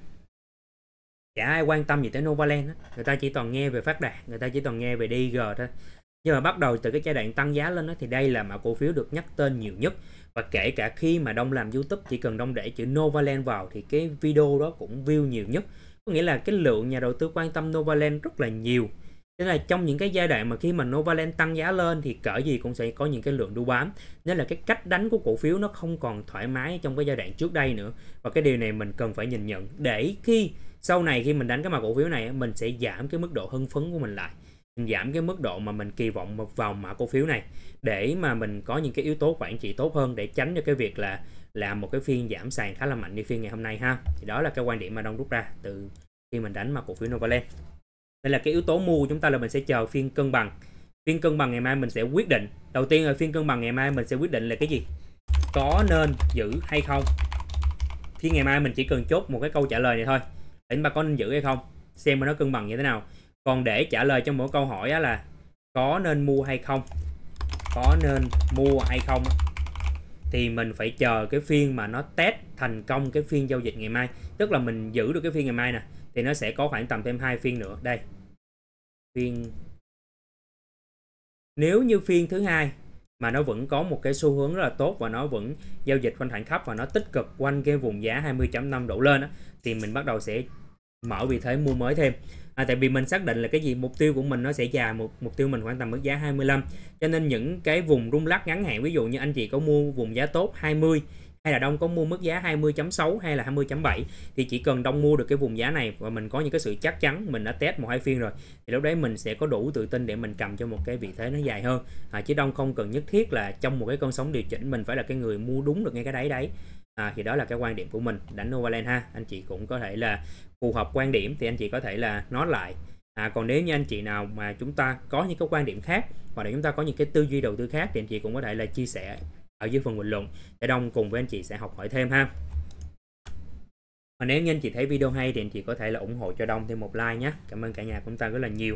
chả ai quan tâm gì tới Novaland á, người ta chỉ toàn nghe về phát đạt, người ta chỉ toàn nghe về đê i giê thôi. Nhưng mà bắt đầu từ cái giai đoạn tăng giá lên đó, thì đây là mã cổ phiếu được nhắc tên nhiều nhất. Và kể cả khi mà Đông làm YouTube, chỉ cần Đông để chữ Novaland vào thì cái video đó cũng view nhiều nhất. Có nghĩa là cái lượng nhà đầu tư quan tâm Novaland rất là nhiều. Thế là trong những cái giai đoạn mà khi mà Novaland tăng giá lên thì cỡ gì cũng sẽ có những cái lượng đu bám. Nên là cái cách đánh của cổ phiếu nó không còn thoải mái trong cái giai đoạn trước đây nữa. Và cái điều này mình cần phải nhìn nhận, để khi sau này khi mình đánh cái mã cổ phiếu này, mình sẽ giảm cái mức độ hưng phấn của mình lại, mình giảm cái mức độ mà mình kỳ vọng vào mã cổ phiếu này, để mà mình có những cái yếu tố quản trị tốt hơn, để tránh cho cái việc là làm một cái phiên giảm sàn khá là mạnh như phiên ngày hôm nay ha. Thì đó là cái quan điểm mà Đông rút ra từ khi mình đánh mã cổ phiếu Novaland. Đây là cái yếu tố mua của chúng ta, là mình sẽ chờ phiên cân bằng. Phiên cân bằng ngày mai mình sẽ quyết định. Đầu tiên là phiên cân bằng ngày mai mình sẽ quyết định là cái gì? Có nên giữ hay không? Phiên ngày mai mình chỉ cần chốt một cái câu trả lời này thôi, để chúng ta có nên giữ hay không, xem mà nó cân bằng như thế nào. Còn để trả lời cho mỗi câu hỏi á là có nên mua hay không, có nên mua hay không, thì mình phải chờ cái phiên mà nó test thành công cái phiên giao dịch ngày mai. Tức là mình giữ được cái phiên ngày mai nè, thì nó sẽ có khoảng tầm thêm hai phiên nữa. Đây, phiên nếu như phiên thứ hai mà nó vẫn có một cái xu hướng rất là tốt và nó vẫn giao dịch quanh khoảng thấp và nó tích cực quanh cái vùng giá hai mươi chấm năm đổ lên á, thì mình bắt đầu sẽ mở vị thế mua mới thêm. À, tại vì mình xác định là cái gì mục tiêu của mình nó sẽ dài, một mục tiêu mình khoảng tầm mức giá hai mươi lăm, cho nên những cái vùng rung lắc ngắn hạn, ví dụ như anh chị có mua vùng giá tốt hai mươi hay là Đông có mua mức giá hai mươi chấm sáu hay là hai mươi chấm bảy, thì chỉ cần Đông mua được cái vùng giá này và mình có những cái sự chắc chắn, mình đã test một hai phiên rồi, thì lúc đấy mình sẽ có đủ tự tin để mình cầm cho một cái vị thế nó dài hơn. À, chứ Đông không cần nhất thiết là trong một cái cơn sóng điều chỉnh mình phải là cái người mua đúng được ngay cái đáy đấy. À, thì đó là cái quan điểm của mình đánh Novaland ha. Anh chị cũng có thể là phù hợp quan điểm thì anh chị có thể là nói lại. À, còn nếu như anh chị nào mà chúng ta có những cái quan điểm khác hoặc là chúng ta có những cái tư duy đầu tư khác thì anh chị cũng có thể là chia sẻ ở dưới phần bình luận để Đông cùng với anh chị sẽ học hỏi thêm ha. Và nếu như anh chị thấy video hay thì anh chị có thể là ủng hộ cho Đông thêm một like nhé. Cảm ơn cả nhà của chúng ta rất là nhiều.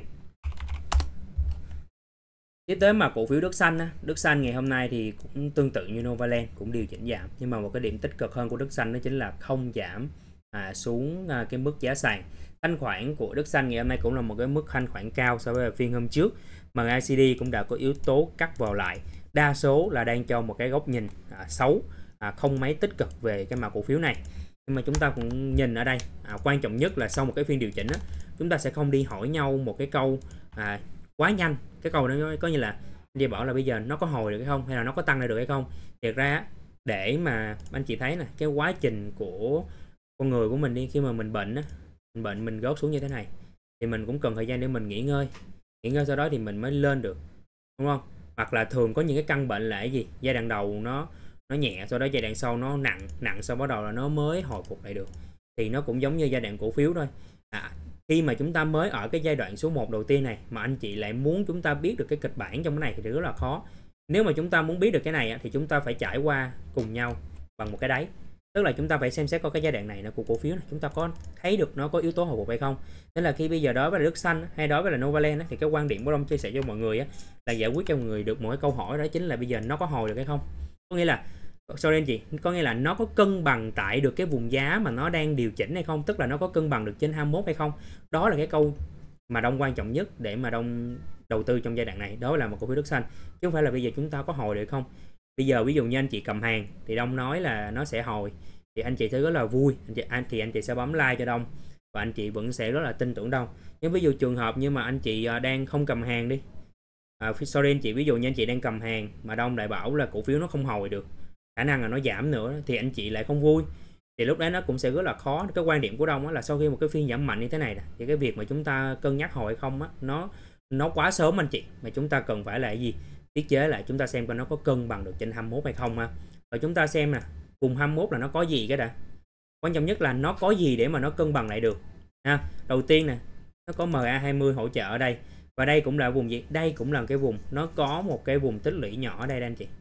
Tiếp tới mà cổ phiếu Đất Xanh á, Đất Xanh ngày hôm nay thì cũng tương tự như Novaland, cũng điều chỉnh giảm, nhưng mà một cái điểm tích cực hơn của Đất Xanh đó chính là không giảm à, xuống à, cái mức giá sàn. Thanh khoản của Đất Xanh ngày hôm nay cũng là một cái mức thanh khoản cao so với phiên hôm trước, mà i xê đê cũng đã có yếu tố cắt vào lại, đa số là đang cho một cái góc nhìn à, xấu, à, không mấy tích cực về cái mã cổ phiếu này. Nhưng mà chúng ta cũng nhìn ở đây, à, quan trọng nhất là sau một cái phiên điều chỉnh á, chúng ta sẽ không đi hỏi nhau một cái câu à, quá nhanh. Cái câu đó có như là đi bảo là bây giờ nó có hồi được hay không, hay là nó có tăng lại được hay không. Thiệt ra để mà anh chị thấy nè, cái quá trình của con người của mình đi, khi mà mình bệnh á, mình bệnh mình rớt xuống như thế này thì mình cũng cần thời gian để mình nghỉ ngơi, nghỉ ngơi sau đó thì mình mới lên được, đúng không? Hoặc là thường có những cái căn bệnh là cái gì, giai đoạn đầu nó nó nhẹ, sau đó giai đoạn sau nó nặng, nặng sau bắt đầu là nó mới hồi phục lại được. Thì nó cũng giống như giai đoạn cổ phiếu thôi. À, khi mà chúng ta mới ở cái giai đoạn số một đầu tiên này mà anh chị lại muốn chúng ta biết được cái kịch bản trong cái này thì rất là khó. Nếu mà chúng ta muốn biết được cái này thì chúng ta phải trải qua cùng nhau bằng một cái đáy. Tức là chúng ta phải xem xét coi cái giai đoạn này nó của cổ phiếu này, chúng ta có thấy được nó có yếu tố hồi phục hay không. Nên là khi bây giờ đối với là Đất Xanh hay đối với là Novaland thì cái quan điểm của Đông chia sẻ cho mọi người là giải quyết cho mọi người được một cái câu hỏi, đó chính là bây giờ nó có hồi được hay không. Có nghĩa là sorry anh chị, có nghĩa là nó có cân bằng tại được cái vùng giá mà nó đang điều chỉnh hay không, tức là nó có cân bằng được trên hai mươi mốt hay không. Đó là cái câu mà Đông quan trọng nhất để mà Đông đầu tư trong giai đoạn này, đó là một cổ phiếu Đất Xanh, chứ không phải là bây giờ chúng ta có hồi được không. Bây giờ ví dụ như anh chị cầm hàng thì Đông nói là nó sẽ hồi thì anh chị sẽ rất là vui, anh chị anh thì anh chị sẽ bấm like cho Đông và anh chị vẫn sẽ rất là tin tưởng Đông. Nhưng ví dụ trường hợp như mà anh chị đang không cầm hàng đi, à, sorry anh chị, ví dụ như anh chị đang cầm hàng mà Đông lại bảo là cổ phiếu nó không hồi được, khả năng là nó giảm nữa thì anh chị lại không vui, thì lúc đấy nó cũng sẽ rất là khó. Cái quan điểm của Đông là sau khi một cái phiên giảm mạnh như thế này thì cái việc mà chúng ta cân nhắc hồi hay không á, nó nó quá sớm anh chị, mà chúng ta cần phải là cái gì, tiết chế lại, chúng ta xem coi nó có cân bằng được trên hai mươi mốt hay không ha. Rồi chúng ta xem nè, vùng hai mươi mốt là nó có gì cái đã, quan trọng nhất là nó có gì để mà nó cân bằng lại được ha. Đầu tiên nè, nó có em a hai mươi hỗ trợ ở đây, và đây cũng là vùng gì, đây cũng là cái vùng nó có một cái vùng tích lũy nhỏ ở đây đây anh chị.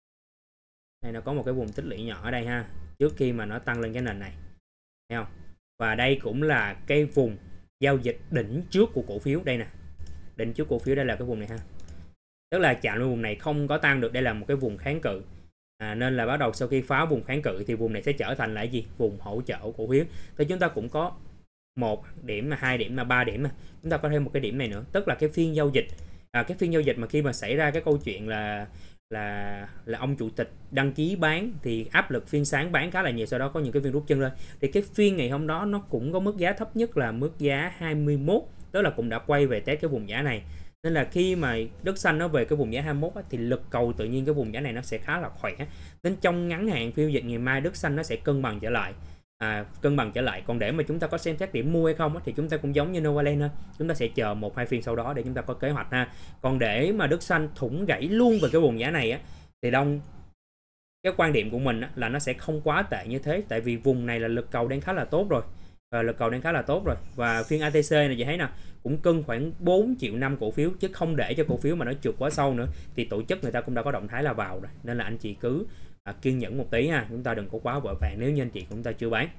Đây nó có một cái vùng tích lũy nhỏ ở đây ha, trước khi mà nó tăng lên cái nền này, thấy không? Và đây cũng là cái vùng giao dịch đỉnh trước của cổ phiếu, đây nè, đỉnh trước cổ phiếu đây là cái vùng này ha. Tức là chạm lên vùng này không có tăng được, đây là một cái vùng kháng cự. À, nên là bắt đầu sau khi phá vùng kháng cự thì vùng này sẽ trở thành là gì, vùng hỗ trợ của cổ phiếu. Thì chúng ta cũng có một điểm, mà hai điểm, mà ba điểm, mà chúng ta có thêm một cái điểm này nữa, tức là cái phiên giao dịch, à, cái phiên giao dịch mà khi mà xảy ra cái câu chuyện là là là ông chủ tịch đăng ký bán thì áp lực phiên sáng bán khá là nhiều, sau đó có những cái phiên rút chân lên, thì cái phiên ngày hôm đó nó cũng có mức giá thấp nhất là mức giá hai mươi mốt, tức là cũng đã quay về test cái vùng giá này. Nên là khi mà Đất Xanh nó về cái vùng giá hai mươi mốt á, thì lực cầu tự nhiên cái vùng giá này nó sẽ khá là khỏe, nên trong ngắn hạn phiên giao dịch ngày mai Đất Xanh nó sẽ cân bằng trở lại, à, cân bằng trở lại. Còn để mà chúng ta có xem xét điểm mua hay không á, thì chúng ta cũng giống như Novaland ha, chúng ta sẽ chờ một hai phiên sau đó để chúng ta có kế hoạch ha. Còn để mà Đất Xanh thủng gãy luôn về cái vùng giá này á, thì Đông cái quan điểm của mình á, là nó sẽ không quá tệ như thế, tại vì vùng này là lực cầu đang khá là tốt rồi, và lực cầu đang khá là tốt rồi. Và phiên a tê xê này chị thấy nè, cũng cân khoảng bốn triệu năm cổ phiếu, chứ không để cho cổ phiếu mà nó trượt quá sâu nữa, thì tổ chức người ta cũng đã có động thái là vào rồi. Nên là anh chị cứ à, kiên nhẫn một tí ha, chúng ta đừng có quá vội vàng nếu như anh chị chúng ta chưa bán.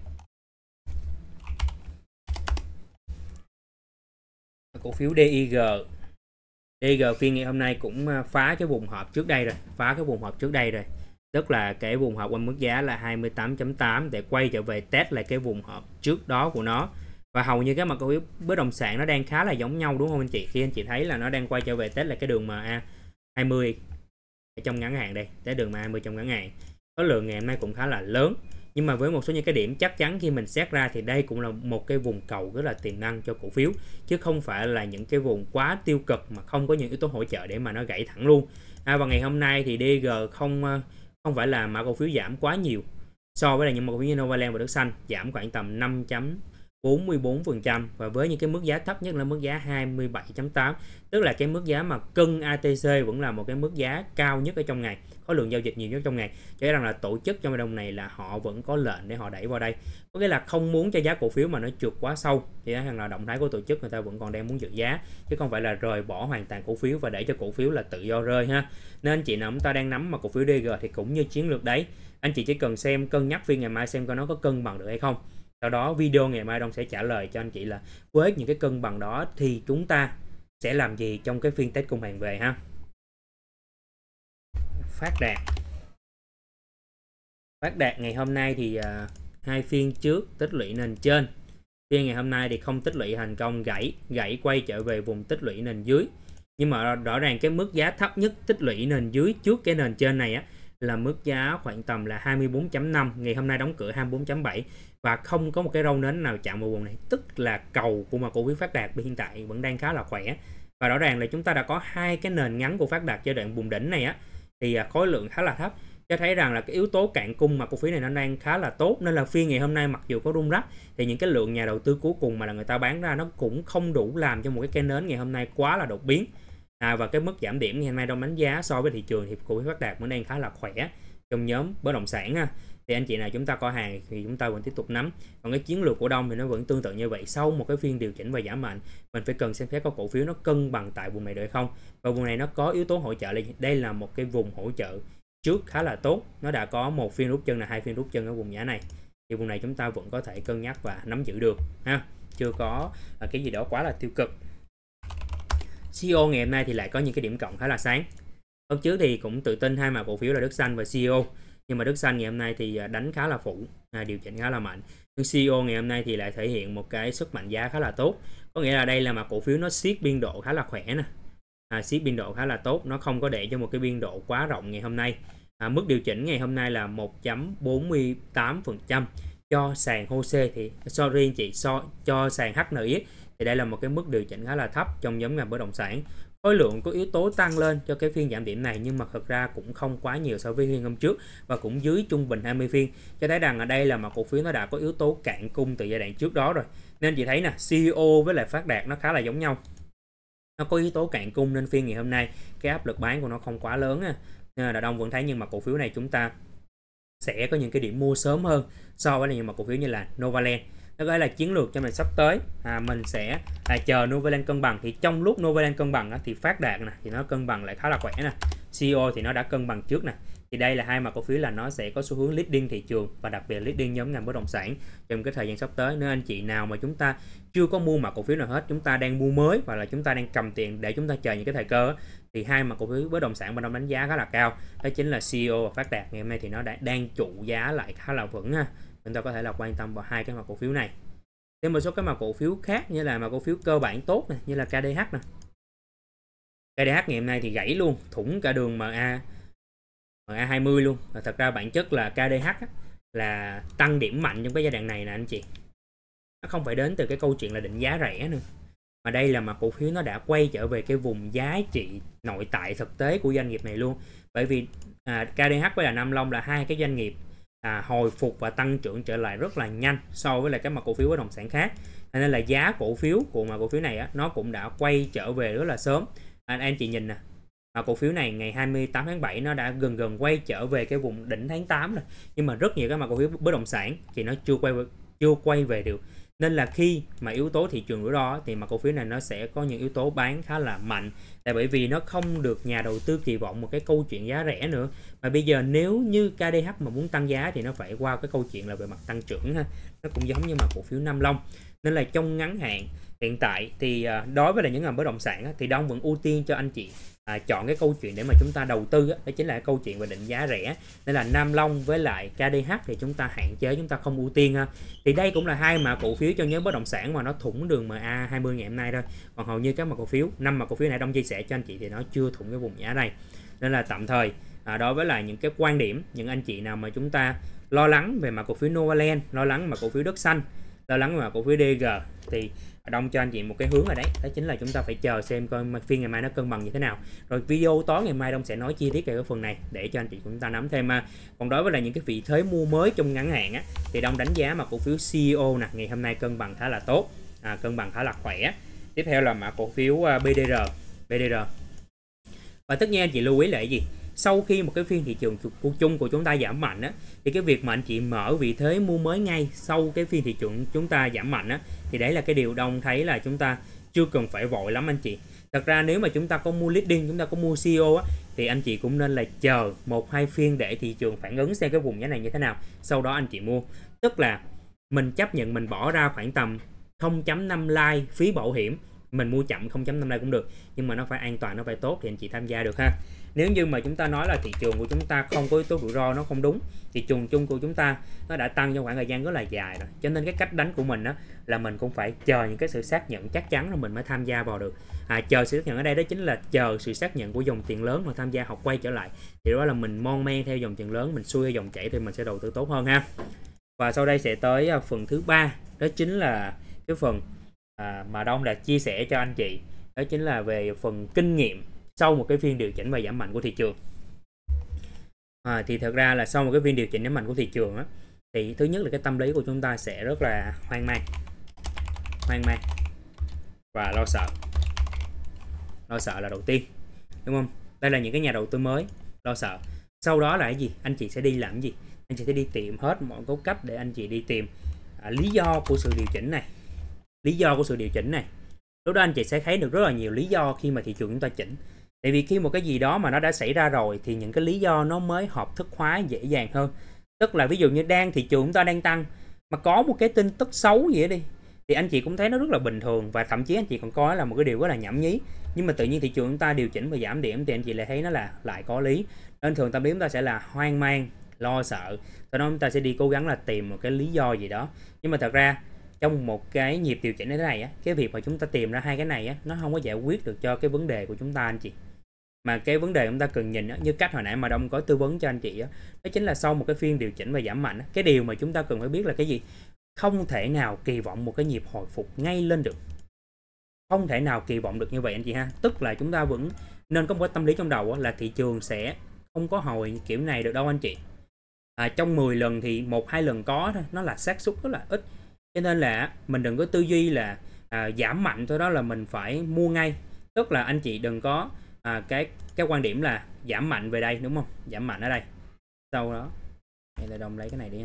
Cổ phiếu đê i giê, đê i giê phiên ngày hôm nay cũng phá cái vùng hộp trước đây rồi, phá cái vùng hộp trước đây rồi, tức là cái vùng hộp quanh mức giá là hai mươi tám chấm tám để quay trở về test lại cái vùng hộp trước đó của nó. Và hầu như các mặt cổ phiếu bất động sản nó đang khá là giống nhau đúng không anh chị? Khi anh chị thấy là nó đang quay trở về test là cái đường em a hai mươi ở trong ngắn hạn đây, tới đường em a hai mươi trong ngắn hạn. Có lượng ngày hôm nay cũng khá là lớn. Nhưng mà với một số những cái điểm chắc chắn khi mình xét ra thì đây cũng là một cái vùng cầu rất là tiềm năng cho cổ phiếu, chứ không phải là những cái vùng quá tiêu cực mà không có những yếu tố hỗ trợ để mà nó gãy thẳng luôn. À, và ngày hôm nay thì đê giê không không phải là mã cổ phiếu giảm quá nhiều so với là những cổ phiếu như Novaland và Đất Xanh, giảm khoảng tầm năm phẩy bốn mươi bốn phần trăm, và với những cái mức giá thấp nhất là mức giá hai mươi bảy phẩy tám, tức là cái mức giá mà cân a tê xê vẫn là một cái mức giá cao nhất ở trong ngày, có lượng giao dịch nhiều nhất trong ngày, cho nên rằng là tổ chức trong đồng này là họ vẫn có lệnh để họ đẩy vào đây, có nghĩa là không muốn cho giá cổ phiếu mà nó trượt quá sâu, thì rằng là động thái của tổ chức người ta vẫn còn đang muốn giữ giá, chứ không phải là rời bỏ hoàn toàn cổ phiếu và để cho cổ phiếu là tự do rơi ha. Nên anh chị nào chúng ta đang nắm mà cổ phiếu đê giê thì cũng như chiến lược đấy, anh chị chỉ cần xem cân nhắc phiên ngày mai xem coi nó có cân bằng được hay không. Sau đó video ngày mai Đông sẽ trả lời cho anh chị là với những cái cân bằng đó thì chúng ta sẽ làm gì trong cái phiên test cung hàng về ha. Phát Đạt Phát Đạt ngày hôm nay thì uh, hai phiên trước tích lũy nền trên, phiên ngày hôm nay thì không tích lũy thành công, gãy gãy quay trở về vùng tích lũy nền dưới. Nhưng mà rõ ràng cái mức giá thấp nhất tích lũy nền dưới trước cái nền trên này á là mức giá khoảng tầm là hai mươi bốn phẩy năm, ngày hôm nay đóng cửa hai mươi bốn phẩy bảy và không có một cái râu nến nào chạm vào vùng này, tức là cầu của mà cổ phiếu Phát Đạt hiện tại vẫn đang khá là khỏe. Và rõ ràng là chúng ta đã có hai cái nền ngắn của Phát Đạt giai đoạn vùng đỉnh này á thì khối lượng khá là thấp, cho thấy rằng là cái yếu tố cạn cung mà cổ phiếu này nó đang khá là tốt, nên là phiên ngày hôm nay mặc dù có rung rắc thì những cái lượng nhà đầu tư cuối cùng mà là người ta bán ra nó cũng không đủ làm cho một cái cây nến ngày hôm nay quá là đột biến. À, và cái mức giảm điểm ngày hôm nay Đông đánh giá so với thị trường thì cổ phiếu Phát Đạt vẫn đang khá là khỏe trong nhóm bất động sản ha. Thì anh chị nào chúng ta có hàng thì chúng ta vẫn tiếp tục nắm. Còn cái chiến lược của Đông thì nó vẫn tương tự như vậy. Sau một cái phiên điều chỉnh và giảm mạnh, mình phải cần xem xét có cổ phiếu nó cân bằng tại vùng này được hay không. Và vùng này nó có yếu tố hỗ trợ, là đây là một cái vùng hỗ trợ trước khá là tốt. Nó đã có một phiên rút chân là hai phiên rút chân ở vùng giá này. Thì vùng này chúng ta vẫn có thể cân nhắc và nắm giữ được ha. Chưa có cái gì đó quá là tiêu cực. xê e ô ngày hôm nay thì lại có những cái điểm cộng khá là sáng. Hôm trước thì cũng tự tin hai mã cổ phiếu là Đất Xanh và xê e ô, nhưng mà Đất Xanh ngày hôm nay thì đánh khá là phụ, à, điều chỉnh khá là mạnh. Nhưng xê e ô ngày hôm nay thì lại thể hiện một cái sức mạnh giá khá là tốt, có nghĩa là đây là mã cổ phiếu nó siết biên độ khá là khỏe nè, à, siết biên độ khá là tốt, nó không có để cho một cái biên độ quá rộng ngày hôm nay. À, mức điều chỉnh ngày hôm nay là một phẩy bốn mươi tám phần trăm cho sàn hô xê, thì sorry anh chị, so cho sàn hát en ích thì đây là một cái mức điều chỉnh khá là thấp trong nhóm ngành bất động sản. Khối lượng có yếu tố tăng lên cho cái phiên giảm điểm này, nhưng mà thật ra cũng không quá nhiều so với phiên hôm trước và cũng dưới trung bình hai mươi phiên, cho thấy rằng ở đây là mà cổ phiếu nó đã có yếu tố cạn cung từ giai đoạn trước đó rồi. Nên chị thấy nè, xê e ô với lại Phát Đạt nó khá là giống nhau, nó có yếu tố cạn cung nên phiên ngày hôm nay cái áp lực bán của nó không quá lớn á. Nên là Đông vẫn thấy, nhưng mà cổ phiếu này chúng ta sẽ có những cái điểm mua sớm hơn so với những mà cổ phiếu như là Novaland. Nó gọi là chiến lược cho mình sắp tới, à, mình sẽ à, chờ Novaland cân bằng. Thì trong lúc Novaland cân bằng á, thì Phát Đạt nè thì nó cân bằng lại khá là khỏe nè, xê e ô thì nó đã cân bằng trước nè. Thì đây là hai mặt cổ phiếu là nó sẽ có xu hướng leading thị trường và đặc biệt leading nhóm ngành bất động sản trong cái thời gian sắp tới. Nên anh chị nào mà chúng ta chưa có mua mặt cổ phiếu nào hết, chúng ta đang mua mới hoặc là chúng ta đang cầm tiền để chúng ta chờ những cái thời cơ, thì hai mặt cổ phiếu bất động sản bên Đông đánh giá khá là cao, đó chính là xê e ô và Phát Đạt. Ngày hôm nay thì nó đã đang trụ giá lại khá là vững ha, chúng ta có thể là quan tâm vào hai cái mặt cổ phiếu này. Thêm một số cái mặt cổ phiếu khác như là mặt cổ phiếu cơ bản tốt này, như là ca đê hát nè. ca đê hát ngày hôm nay thì gãy luôn, thủng cả đường em a em a hai mươi luôn. Và thật ra bản chất là ca đê hát á, là tăng điểm mạnh trong cái giai đoạn này nè anh chị. Nó không phải đến từ cái câu chuyện là định giá rẻ nữa, mà đây là mặt cổ phiếu nó đã quay trở về cái vùng giá trị nội tại thực tế của doanh nghiệp này luôn. Bởi vì à, ca đê hát với là Nam Long là hai cái doanh nghiệp À, hồi phục và tăng trưởng trở lại rất là nhanh so với lại các mặt cổ phiếu bất động sản khác, nên là giá cổ phiếu của mặt cổ phiếu này á, nó cũng đã quay trở về rất là sớm. À, anh chị nhìn nè, mà cổ phiếu này ngày hai mươi tám tháng bảy nó đã gần gần quay trở về cái vùng đỉnh tháng tám rồi, nhưng mà rất nhiều các mặt cổ phiếu bất động sản thì nó chưa quay chưa quay về được. Nên là khi mà yếu tố thị trường rủi ro thì mặt cổ phiếu này nó sẽ có những yếu tố bán khá là mạnh, tại bởi vì nó không được nhà đầu tư kỳ vọng một cái câu chuyện giá rẻ nữa, mà bây giờ nếu như ca đê hát mà muốn tăng giá thì nó phải qua cái câu chuyện là về mặt tăng trưởng ha. Nó cũng giống như mà cổ phiếu Nam Long. Nên là trong ngắn hạn hiện tại thì à, đối với là những ngành bất động sản á, thì Đông vẫn ưu tiên cho anh chị à, chọn cái câu chuyện để mà chúng ta đầu tư á, đó chính là cái câu chuyện về định giá rẻ. Nên là Nam Long với lại ca đê hát thì chúng ta hạn chế, chúng ta không ưu tiên ha. Thì đây cũng là hai mã cổ phiếu cho nhóm bất động sản mà nó thủng đường em a hai mươi ngày hôm nay thôi. Còn hầu như các mã cổ phiếu, năm mã cổ phiếu này Đông chia sẻ cho anh chị thì nó chưa thủng cái vùng giá này. Nên là tạm thời à, đối với lại những cái quan điểm, những anh chị nào mà chúng ta lo lắng về mã cổ phiếu Novaland, lo lắng mà cổ phiếu đất xanh, lo lắng mà cổ phiếu đê giê thì Đông cho anh chị một cái hướng rồi đấy, đó chính là chúng ta phải chờ xem coi phiên ngày mai nó cân bằng như thế nào. Rồi video tối ngày mai Đông sẽ nói chi tiết về cái phần này để cho anh chị chúng ta nắm thêm. Còn đối với là những cái vị thế mua mới trong ngắn hạn á, thì Đông đánh giá mà cổ phiếu xê e ô nè, ngày hôm nay cân bằng khá là tốt, à, cân bằng khá là khỏe. Tiếp theo là mã cổ phiếu bê đê rờ, bê đê rờ. Và tất nhiên anh chị lưu ý là cái gì? Sau khi một cái phiên thị trường chung của chúng ta giảm mạnh á, thì cái việc mà anh chị mở vị thế mua mới ngay sau cái phiên thị trường chúng ta giảm mạnh á, thì đấy là cái điều Đông thấy là chúng ta chưa cần phải vội lắm anh chị. Thật ra nếu mà chúng ta có mua leading, chúng ta có mua xê e ô á, thì anh chị cũng nên là chờ một hai phiên để thị trường phản ứng xem cái vùng giá này như thế nào, sau đó anh chị mua. Tức là mình chấp nhận mình bỏ ra khoảng tầm không chấm năm like phí bảo hiểm, mình mua chậm không chấm năm like cũng được, nhưng mà nó phải an toàn, nó phải tốt thì anh chị tham gia được ha. Nếu như mà chúng ta nói là thị trường của chúng ta không có yếu tố rủi ro, nó không đúng, thị trường chung của chúng ta nó đã tăng trong khoảng thời gian rất là dài rồi, cho nên cái cách đánh của mình đó là mình cũng phải chờ những cái sự xác nhận chắc chắn rồi mình mới tham gia vào được. À, chờ sự xác nhận ở đây đó chính là chờ sự xác nhận của dòng tiền lớn mà tham gia học quay trở lại, thì đó là mình mon men theo dòng tiền lớn, mình xuôi theo dòng chảy thì mình sẽ đầu tư tốt hơn ha. Và sau đây sẽ tới phần thứ ba, đó chính là cái phần à, mà Đông đã chia sẻ cho anh chị, đó chính là về phần kinh nghiệm sau một cái phiên điều chỉnh và giảm mạnh của thị trường. À, thì thật ra là sau một cái phiên điều chỉnh giảm mạnh của thị trường á, thì thứ nhất là cái tâm lý của chúng ta sẽ rất là hoang mang, hoang mang và lo sợ. Lo sợ là đầu tiên, đúng không? Đây là những cái nhà đầu tư mới lo sợ. Sau đó là cái gì? Anh chị sẽ đi làm cái gì? Anh chị sẽ đi tìm hết mọi cấu cách để anh chị đi tìm à, lý do của sự điều chỉnh này, lý do của sự điều chỉnh này. Lúc đó anh chị sẽ thấy được rất là nhiều lý do khi mà thị trường chúng ta chỉnh. Tại vì khi một cái gì đó mà nó đã xảy ra rồi thì những cái lý do nó mới hợp thức hóa dễ dàng hơn. Tức là ví dụ như đang thị trường chúng ta đang tăng mà có một cái tin tức xấu gì đó đi, thì anh chị cũng thấy nó rất là bình thường, và thậm chí anh chị còn coi là một cái điều rất là nhảm nhí. Nhưng mà tự nhiên thị trường chúng ta điều chỉnh và giảm điểm thì anh chị lại thấy nó là lại có lý. Nên thường tâm lý chúng ta sẽ là hoang mang, lo sợ, sau đó chúng ta sẽ đi cố gắng là tìm một cái lý do gì đó. Nhưng mà thật ra trong một cái nhịp điều chỉnh như thế này á, cái việc mà chúng ta tìm ra hai cái này á, nó không có giải quyết được cho cái vấn đề của chúng ta anh chị. Mà cái vấn đề chúng ta cần nhìn á, như cách hồi nãy mà Đông có tư vấn cho anh chị á, đó chính là sau một cái phiên điều chỉnh và giảm mạnh á, cái điều mà chúng ta cần phải biết là cái gì? Không thể nào kỳ vọng một cái nhịp hồi phục ngay lên được. Không thể nào kỳ vọng được như vậy anh chị ha. Tức là chúng ta vẫn nên có một cái tâm lý trong đầu á, là thị trường sẽ không có hồi kiểu này được đâu anh chị. À, trong mười lần thì một hai lần có thôi, nó là xác suất rất là ít. Cho nên là mình đừng có tư duy là à, giảm mạnh thôi đó là mình phải mua ngay. Tức là anh chị đừng có à, cái cái quan điểm là giảm mạnh về đây, đúng không? Giảm mạnh ở đây. Sau đó đây là Đông lấy cái này đi nha.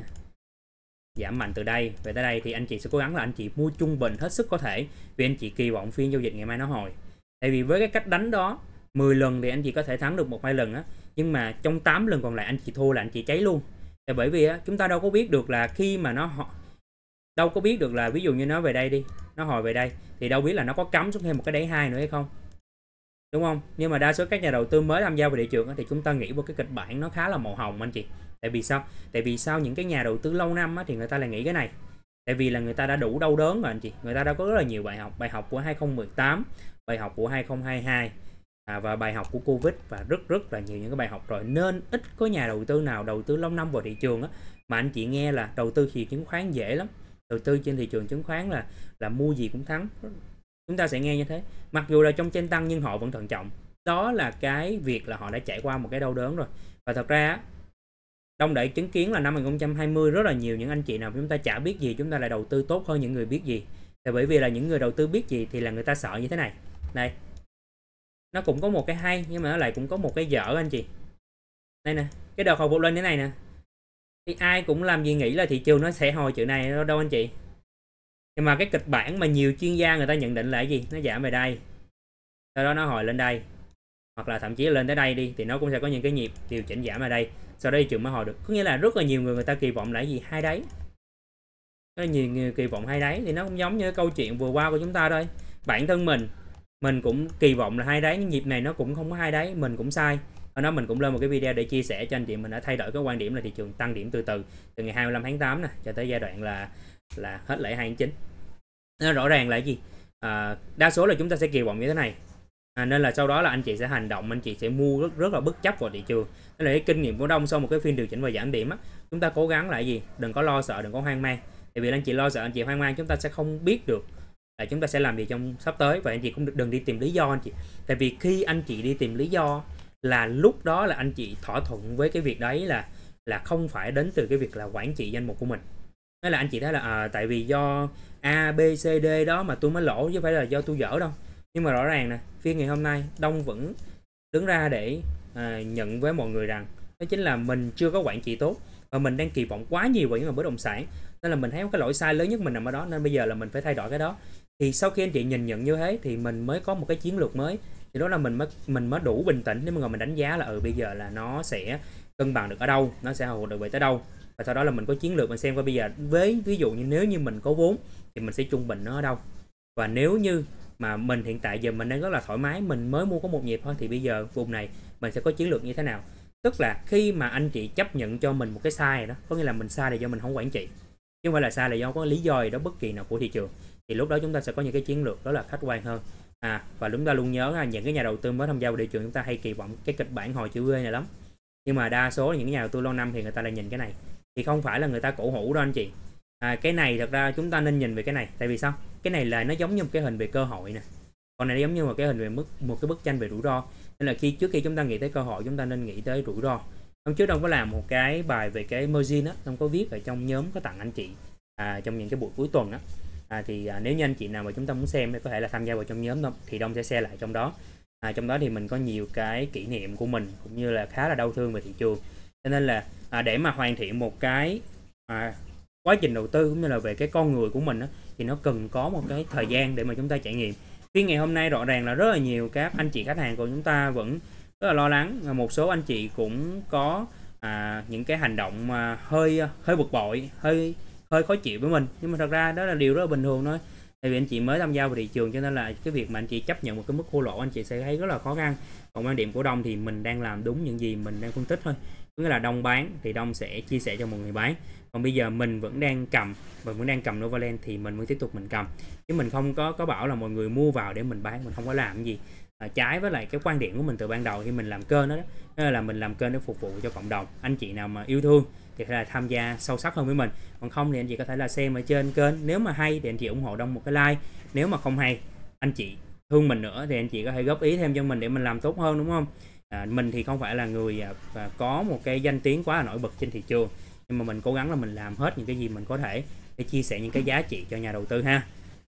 Giảm mạnh từ đây về tới đây thì anh chị sẽ cố gắng là anh chị mua trung bình hết sức có thể, vì anh chị kỳ vọng phiên giao dịch ngày mai nó hồi. Tại vì với cái cách đánh đó, mười lần thì anh chị có thể thắng được một hai lần á, nhưng mà trong tám lần còn lại anh chị thua là anh chị cháy luôn. Tại bởi vì á, chúng ta đâu có biết được là khi mà nó đâu có biết được là ví dụ như nó về đây đi, nó hồi về đây thì đâu biết là nó có cắm xuống thêm một cái đáy hai nữa hay không, đúng không? Nhưng mà đa số các nhà đầu tư mới tham gia vào thị trường thì chúng ta nghĩ vào cái kịch bản nó khá là màu hồng anh chị. Tại vì sao? Tại vì sao những cái nhà đầu tư lâu năm thì người ta lại nghĩ cái này. Tại vì là người ta đã đủ đau đớn rồi anh chị. Người ta đã có rất là nhiều bài học, bài học của hai không một tám, bài học của hai không hai hai à, và bài học của Covid, và rất rất là nhiều những cái bài học rồi. Nên ít có nhà đầu tư nào đầu tư lâu năm vào thị trường á, mà anh chị nghe là đầu tư thị chứng khoán dễ lắm. Đầu tư trên thị trường chứng khoán là là mua gì cũng thắng. Chúng ta sẽ nghe như thế. Mặc dù là trong trên tăng nhưng họ vẫn thận trọng. Đó là cái việc là họ đã trải qua một cái đau đớn rồi. Và thật ra Đông đã chứng kiến là năm hai không hai không rất là nhiều những anh chị nào chúng ta chả biết gì, chúng ta lại đầu tư tốt hơn những người biết gì. Tại bởi vì là những người đầu tư biết gì thì là người ta sợ như thế này. Đây. Nó cũng có một cái hay nhưng mà nó lại cũng có một cái dở anh chị. Đây nè, cái đợt hồi vụt lên thế này nè. Thì ai cũng làm gì nghĩ là thị trường nó sẽ hồi chữ này đâu anh chị. Nhưng mà cái kịch bản mà nhiều chuyên gia người ta nhận định là cái gì? Nó giảm về đây. Sau đó nó hồi lên đây. Hoặc là thậm chí là lên tới đây đi thì nó cũng sẽ có những cái nhịp điều chỉnh giảm ở đây. Sau đó thị trường mới hồi được. Có nghĩa là rất là nhiều người người ta kỳ vọng là cái gì? Hai đáy. rất là nhiều người kỳ vọng hai đáy, thì nó cũng giống như cái câu chuyện vừa qua của chúng ta thôi. Bản thân mình mình cũng kỳ vọng là hai đáy, nhưng nhịp này nó cũng không có hai đáy, mình cũng sai. Ở đó mình cũng lên một cái video để chia sẻ cho anh chị mình đã thay đổi cái quan điểm là thị trường tăng điểm từ từ từ ngày hai mươi lăm tháng tám nè cho tới giai đoạn là là hết lễ hai tháng chín. Nó rõ ràng là cái gì? À, đa số là chúng ta sẽ kỳ vọng như thế này. À, nên là sau đó là anh chị sẽ hành động, anh chị sẽ mua rất rất là bất chấp vào thị trường. Đó là cái kinh nghiệm của Đông sau một cái phiên điều chỉnh và giảm điểm á. Chúng ta cố gắng là gì? Đừng có lo sợ, đừng có hoang mang. Tại vì anh chị lo sợ, anh chị hoang mang, chúng ta sẽ không biết được là chúng ta sẽ làm gì trong sắp tới. Và anh chị cũng đừng đi tìm lý do anh chị. Tại vì khi anh chị đi tìm lý do là lúc đó là anh chị thỏa thuận với cái việc đấy là là không phải đến từ cái việc là quản trị danh mục của mình. Thế là anh chị thấy là à, tại vì do A, B, C, D đó mà tôi mới lỗ chứ không phải là do tôi dở đâu. Nhưng mà rõ ràng nè, phiên ngày hôm nay Đông vẫn đứng ra để à, nhận với mọi người rằng đó chính là mình chưa có quản trị tốt và mình đang kỳ vọng quá nhiều vào những bất động sản, nên là mình thấy cái lỗi sai lớn nhất mình nằm ở đó, nên bây giờ là mình phải thay đổi cái đó. Thì sau khi anh chị nhìn nhận như thế thì mình mới có một cái chiến lược mới, thì đó là mình mới mình mới đủ bình tĩnh để mà mình đánh giá là ừ bây giờ là nó sẽ cân bằng được ở đâu, nó sẽ hồi được về tới đâu, và sau đó là mình có chiến lược, mình xem coi bây giờ với ví dụ như nếu như mình có vốn thì mình sẽ trung bình nó ở đâu, và nếu như mà mình hiện tại giờ mình đang rất là thoải mái, mình mới mua có một nhịp thôi, thì bây giờ vùng này mình sẽ có chiến lược như thế nào. Tức là khi mà anh chị chấp nhận cho mình một cái sai này đó, có nghĩa là mình sai là do mình không quản trị, chứ không phải là sai là do có lý do gì đó bất kỳ nào của thị trường, thì lúc đó chúng ta sẽ có những cái chiến lược đó là khách quan hơn. À, và chúng ta luôn nhớ là những cái nhà đầu tư mới tham gia vào thị trường, chúng ta hay kỳ vọng cái kịch bản hồi chữ V này lắm, nhưng mà đa số những nhà đầu tư lâu năm thì người ta lại nhìn cái này, thì không phải là người ta cổ hủ đâu anh chị. À, cái này thật ra chúng ta nên nhìn về cái này, tại vì sao? Cái này là nó giống như một cái hình về cơ hội nè, còn này nó giống như một cái hình về mức một cái bức tranh về rủi ro, nên là khi trước khi chúng ta nghĩ tới cơ hội, chúng ta nên nghĩ tới rủi ro. Hôm trước Đông có làm một cái bài về cái margin á, Đông có viết ở trong nhóm, có tặng anh chị à, trong những cái buổi cuối tuần á. À, thì à, nếu như anh chị nào mà chúng ta muốn xem thì có thể là tham gia vào trong nhóm đó, thì Đông sẽ share lại trong đó. À, trong đó thì mình có nhiều cái kỷ niệm của mình cũng như là khá là đau thương về thị trường, cho nên là à, để mà hoàn thiện một cái à, quá trình đầu tư cũng như là về cái con người của mình á, thì nó cần có một cái thời gian để mà chúng ta trải nghiệm. Phiên ngày hôm nay rõ ràng là rất là nhiều các anh chị khách hàng của chúng ta vẫn rất là lo lắng, một số anh chị cũng có à, những cái hành động mà hơi hơi bực bội, hơi hơi khó chịu với mình, nhưng mà thật ra đó là điều rất là bình thường thôi. Tại vì anh chị mới tham gia vào thị trường, cho nên là cái việc mà anh chị chấp nhận một cái mức thua lỗ anh chị sẽ thấy rất là khó khăn. Còn quan điểm của Đông thì mình đang làm đúng những gì mình đang phân tích thôi, có nghĩa là Đông bán thì Đông sẽ chia sẻ cho mọi người bán, còn bây giờ mình vẫn đang cầm mình vẫn đang cầm Novaland thì mình mới tiếp tục mình cầm, chứ mình không có có bảo là mọi người mua vào để mình bán, mình không có làm gì à, trái với lại cái quan điểm của mình từ ban đầu khi mình làm kênh đó, đó là mình làm kênh để phục vụ cho cộng đồng. Anh chị nào mà yêu thương thì phải là tham gia sâu sắc hơn với mình, còn không thì anh chị có thể là xem ở trên kênh, nếu mà hay thì anh chị ủng hộ Đông một cái like, nếu mà không hay, anh chị thương mình nữa thì anh chị có thể góp ý thêm cho mình để mình làm tốt hơn, đúng không? À, mình thì không phải là người à, có một cái danh tiếng quá là nổi bật trên thị trường, nhưng mà mình cố gắng là mình làm hết những cái gì mình có thể để chia sẻ những cái giá trị cho nhà đầu tư ha.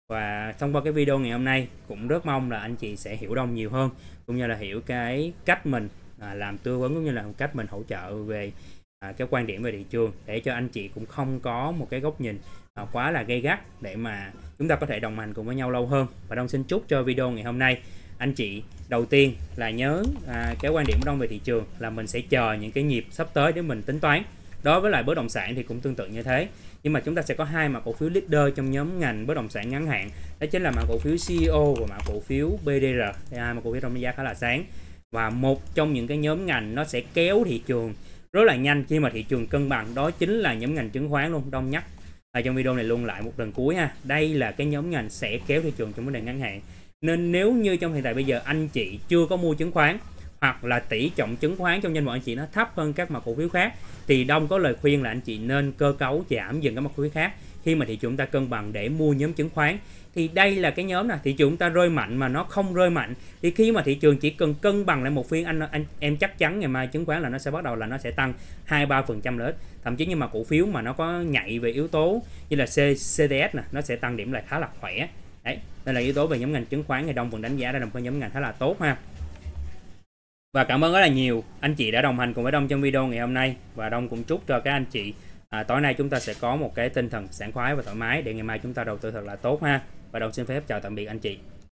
Và thông qua cái video ngày hôm nay cũng rất mong là anh chị sẽ hiểu Đông nhiều hơn, cũng như là hiểu cái cách mình à, làm tư vấn, cũng như là cách mình hỗ trợ về à, cái quan điểm về thị trường, để cho anh chị cũng không có một cái góc nhìn à, quá là gay gắt, để mà chúng ta có thể đồng hành cùng với nhau lâu hơn. Và Đông xin chúc cho video ngày hôm nay anh chị đầu tiên là nhớ à, cái quan điểm của Đông về thị trường là mình sẽ chờ những cái nhịp sắp tới để mình tính toán. Đối với lại bất động sản thì cũng tương tự như thế, nhưng mà chúng ta sẽ có hai mã cổ phiếu leader trong nhóm ngành bất động sản ngắn hạn, đó chính là mã cổ phiếu xê e ô và mã cổ phiếu bê đê rờ. Đây hai mã cổ phiếu trong giá khá là sáng, và một trong những cái nhóm ngành nó sẽ kéo thị trường rất là nhanh khi mà thị trường cân bằng, đó chính là nhóm ngành chứng khoán luôn. Đông nhắc ở trong video này luôn lại một lần cuối ha, đây là cái nhóm ngành sẽ kéo thị trường trong vấn đề ngắn hạn. Nên nếu như trong hiện tại bây giờ anh chị chưa có mua chứng khoán, hoặc là tỷ trọng chứng khoán trong danh mục anh chị nó thấp hơn các mã cổ phiếu khác, thì Đông có lời khuyên là anh chị nên cơ cấu giảm dần các mã cổ phiếu khác khi mà thị trường ta cân bằng để mua nhóm chứng khoán. Thì đây là cái nhóm này, thị trường ta rơi mạnh mà nó không rơi mạnh, thì khi mà thị trường chỉ cần cân bằng lại một phiên, anh anh em chắc chắn ngày mai chứng khoán là nó sẽ bắt đầu là nó sẽ tăng hai ba phần trăm lợi ích. Thậm chí như mà cổ phiếu mà nó có nhạy về yếu tố như là xê tê ét nè, nó sẽ tăng điểm lại khá là khỏe. Đấy, đây là yếu tố về nhóm ngành chứng khoán thì Đông vẫn đánh giá đây là một cái nhóm ngành khá là tốt ha. Và cảm ơn rất là nhiều anh chị đã đồng hành cùng với Đông trong video ngày hôm nay, và Đông cũng chúc cho các anh chị à, tối nay chúng ta sẽ có một cái tinh thần sảng khoái và thoải mái để ngày mai chúng ta đầu tư thật là tốt ha. Và Đông xin phép chào tạm biệt anh chị.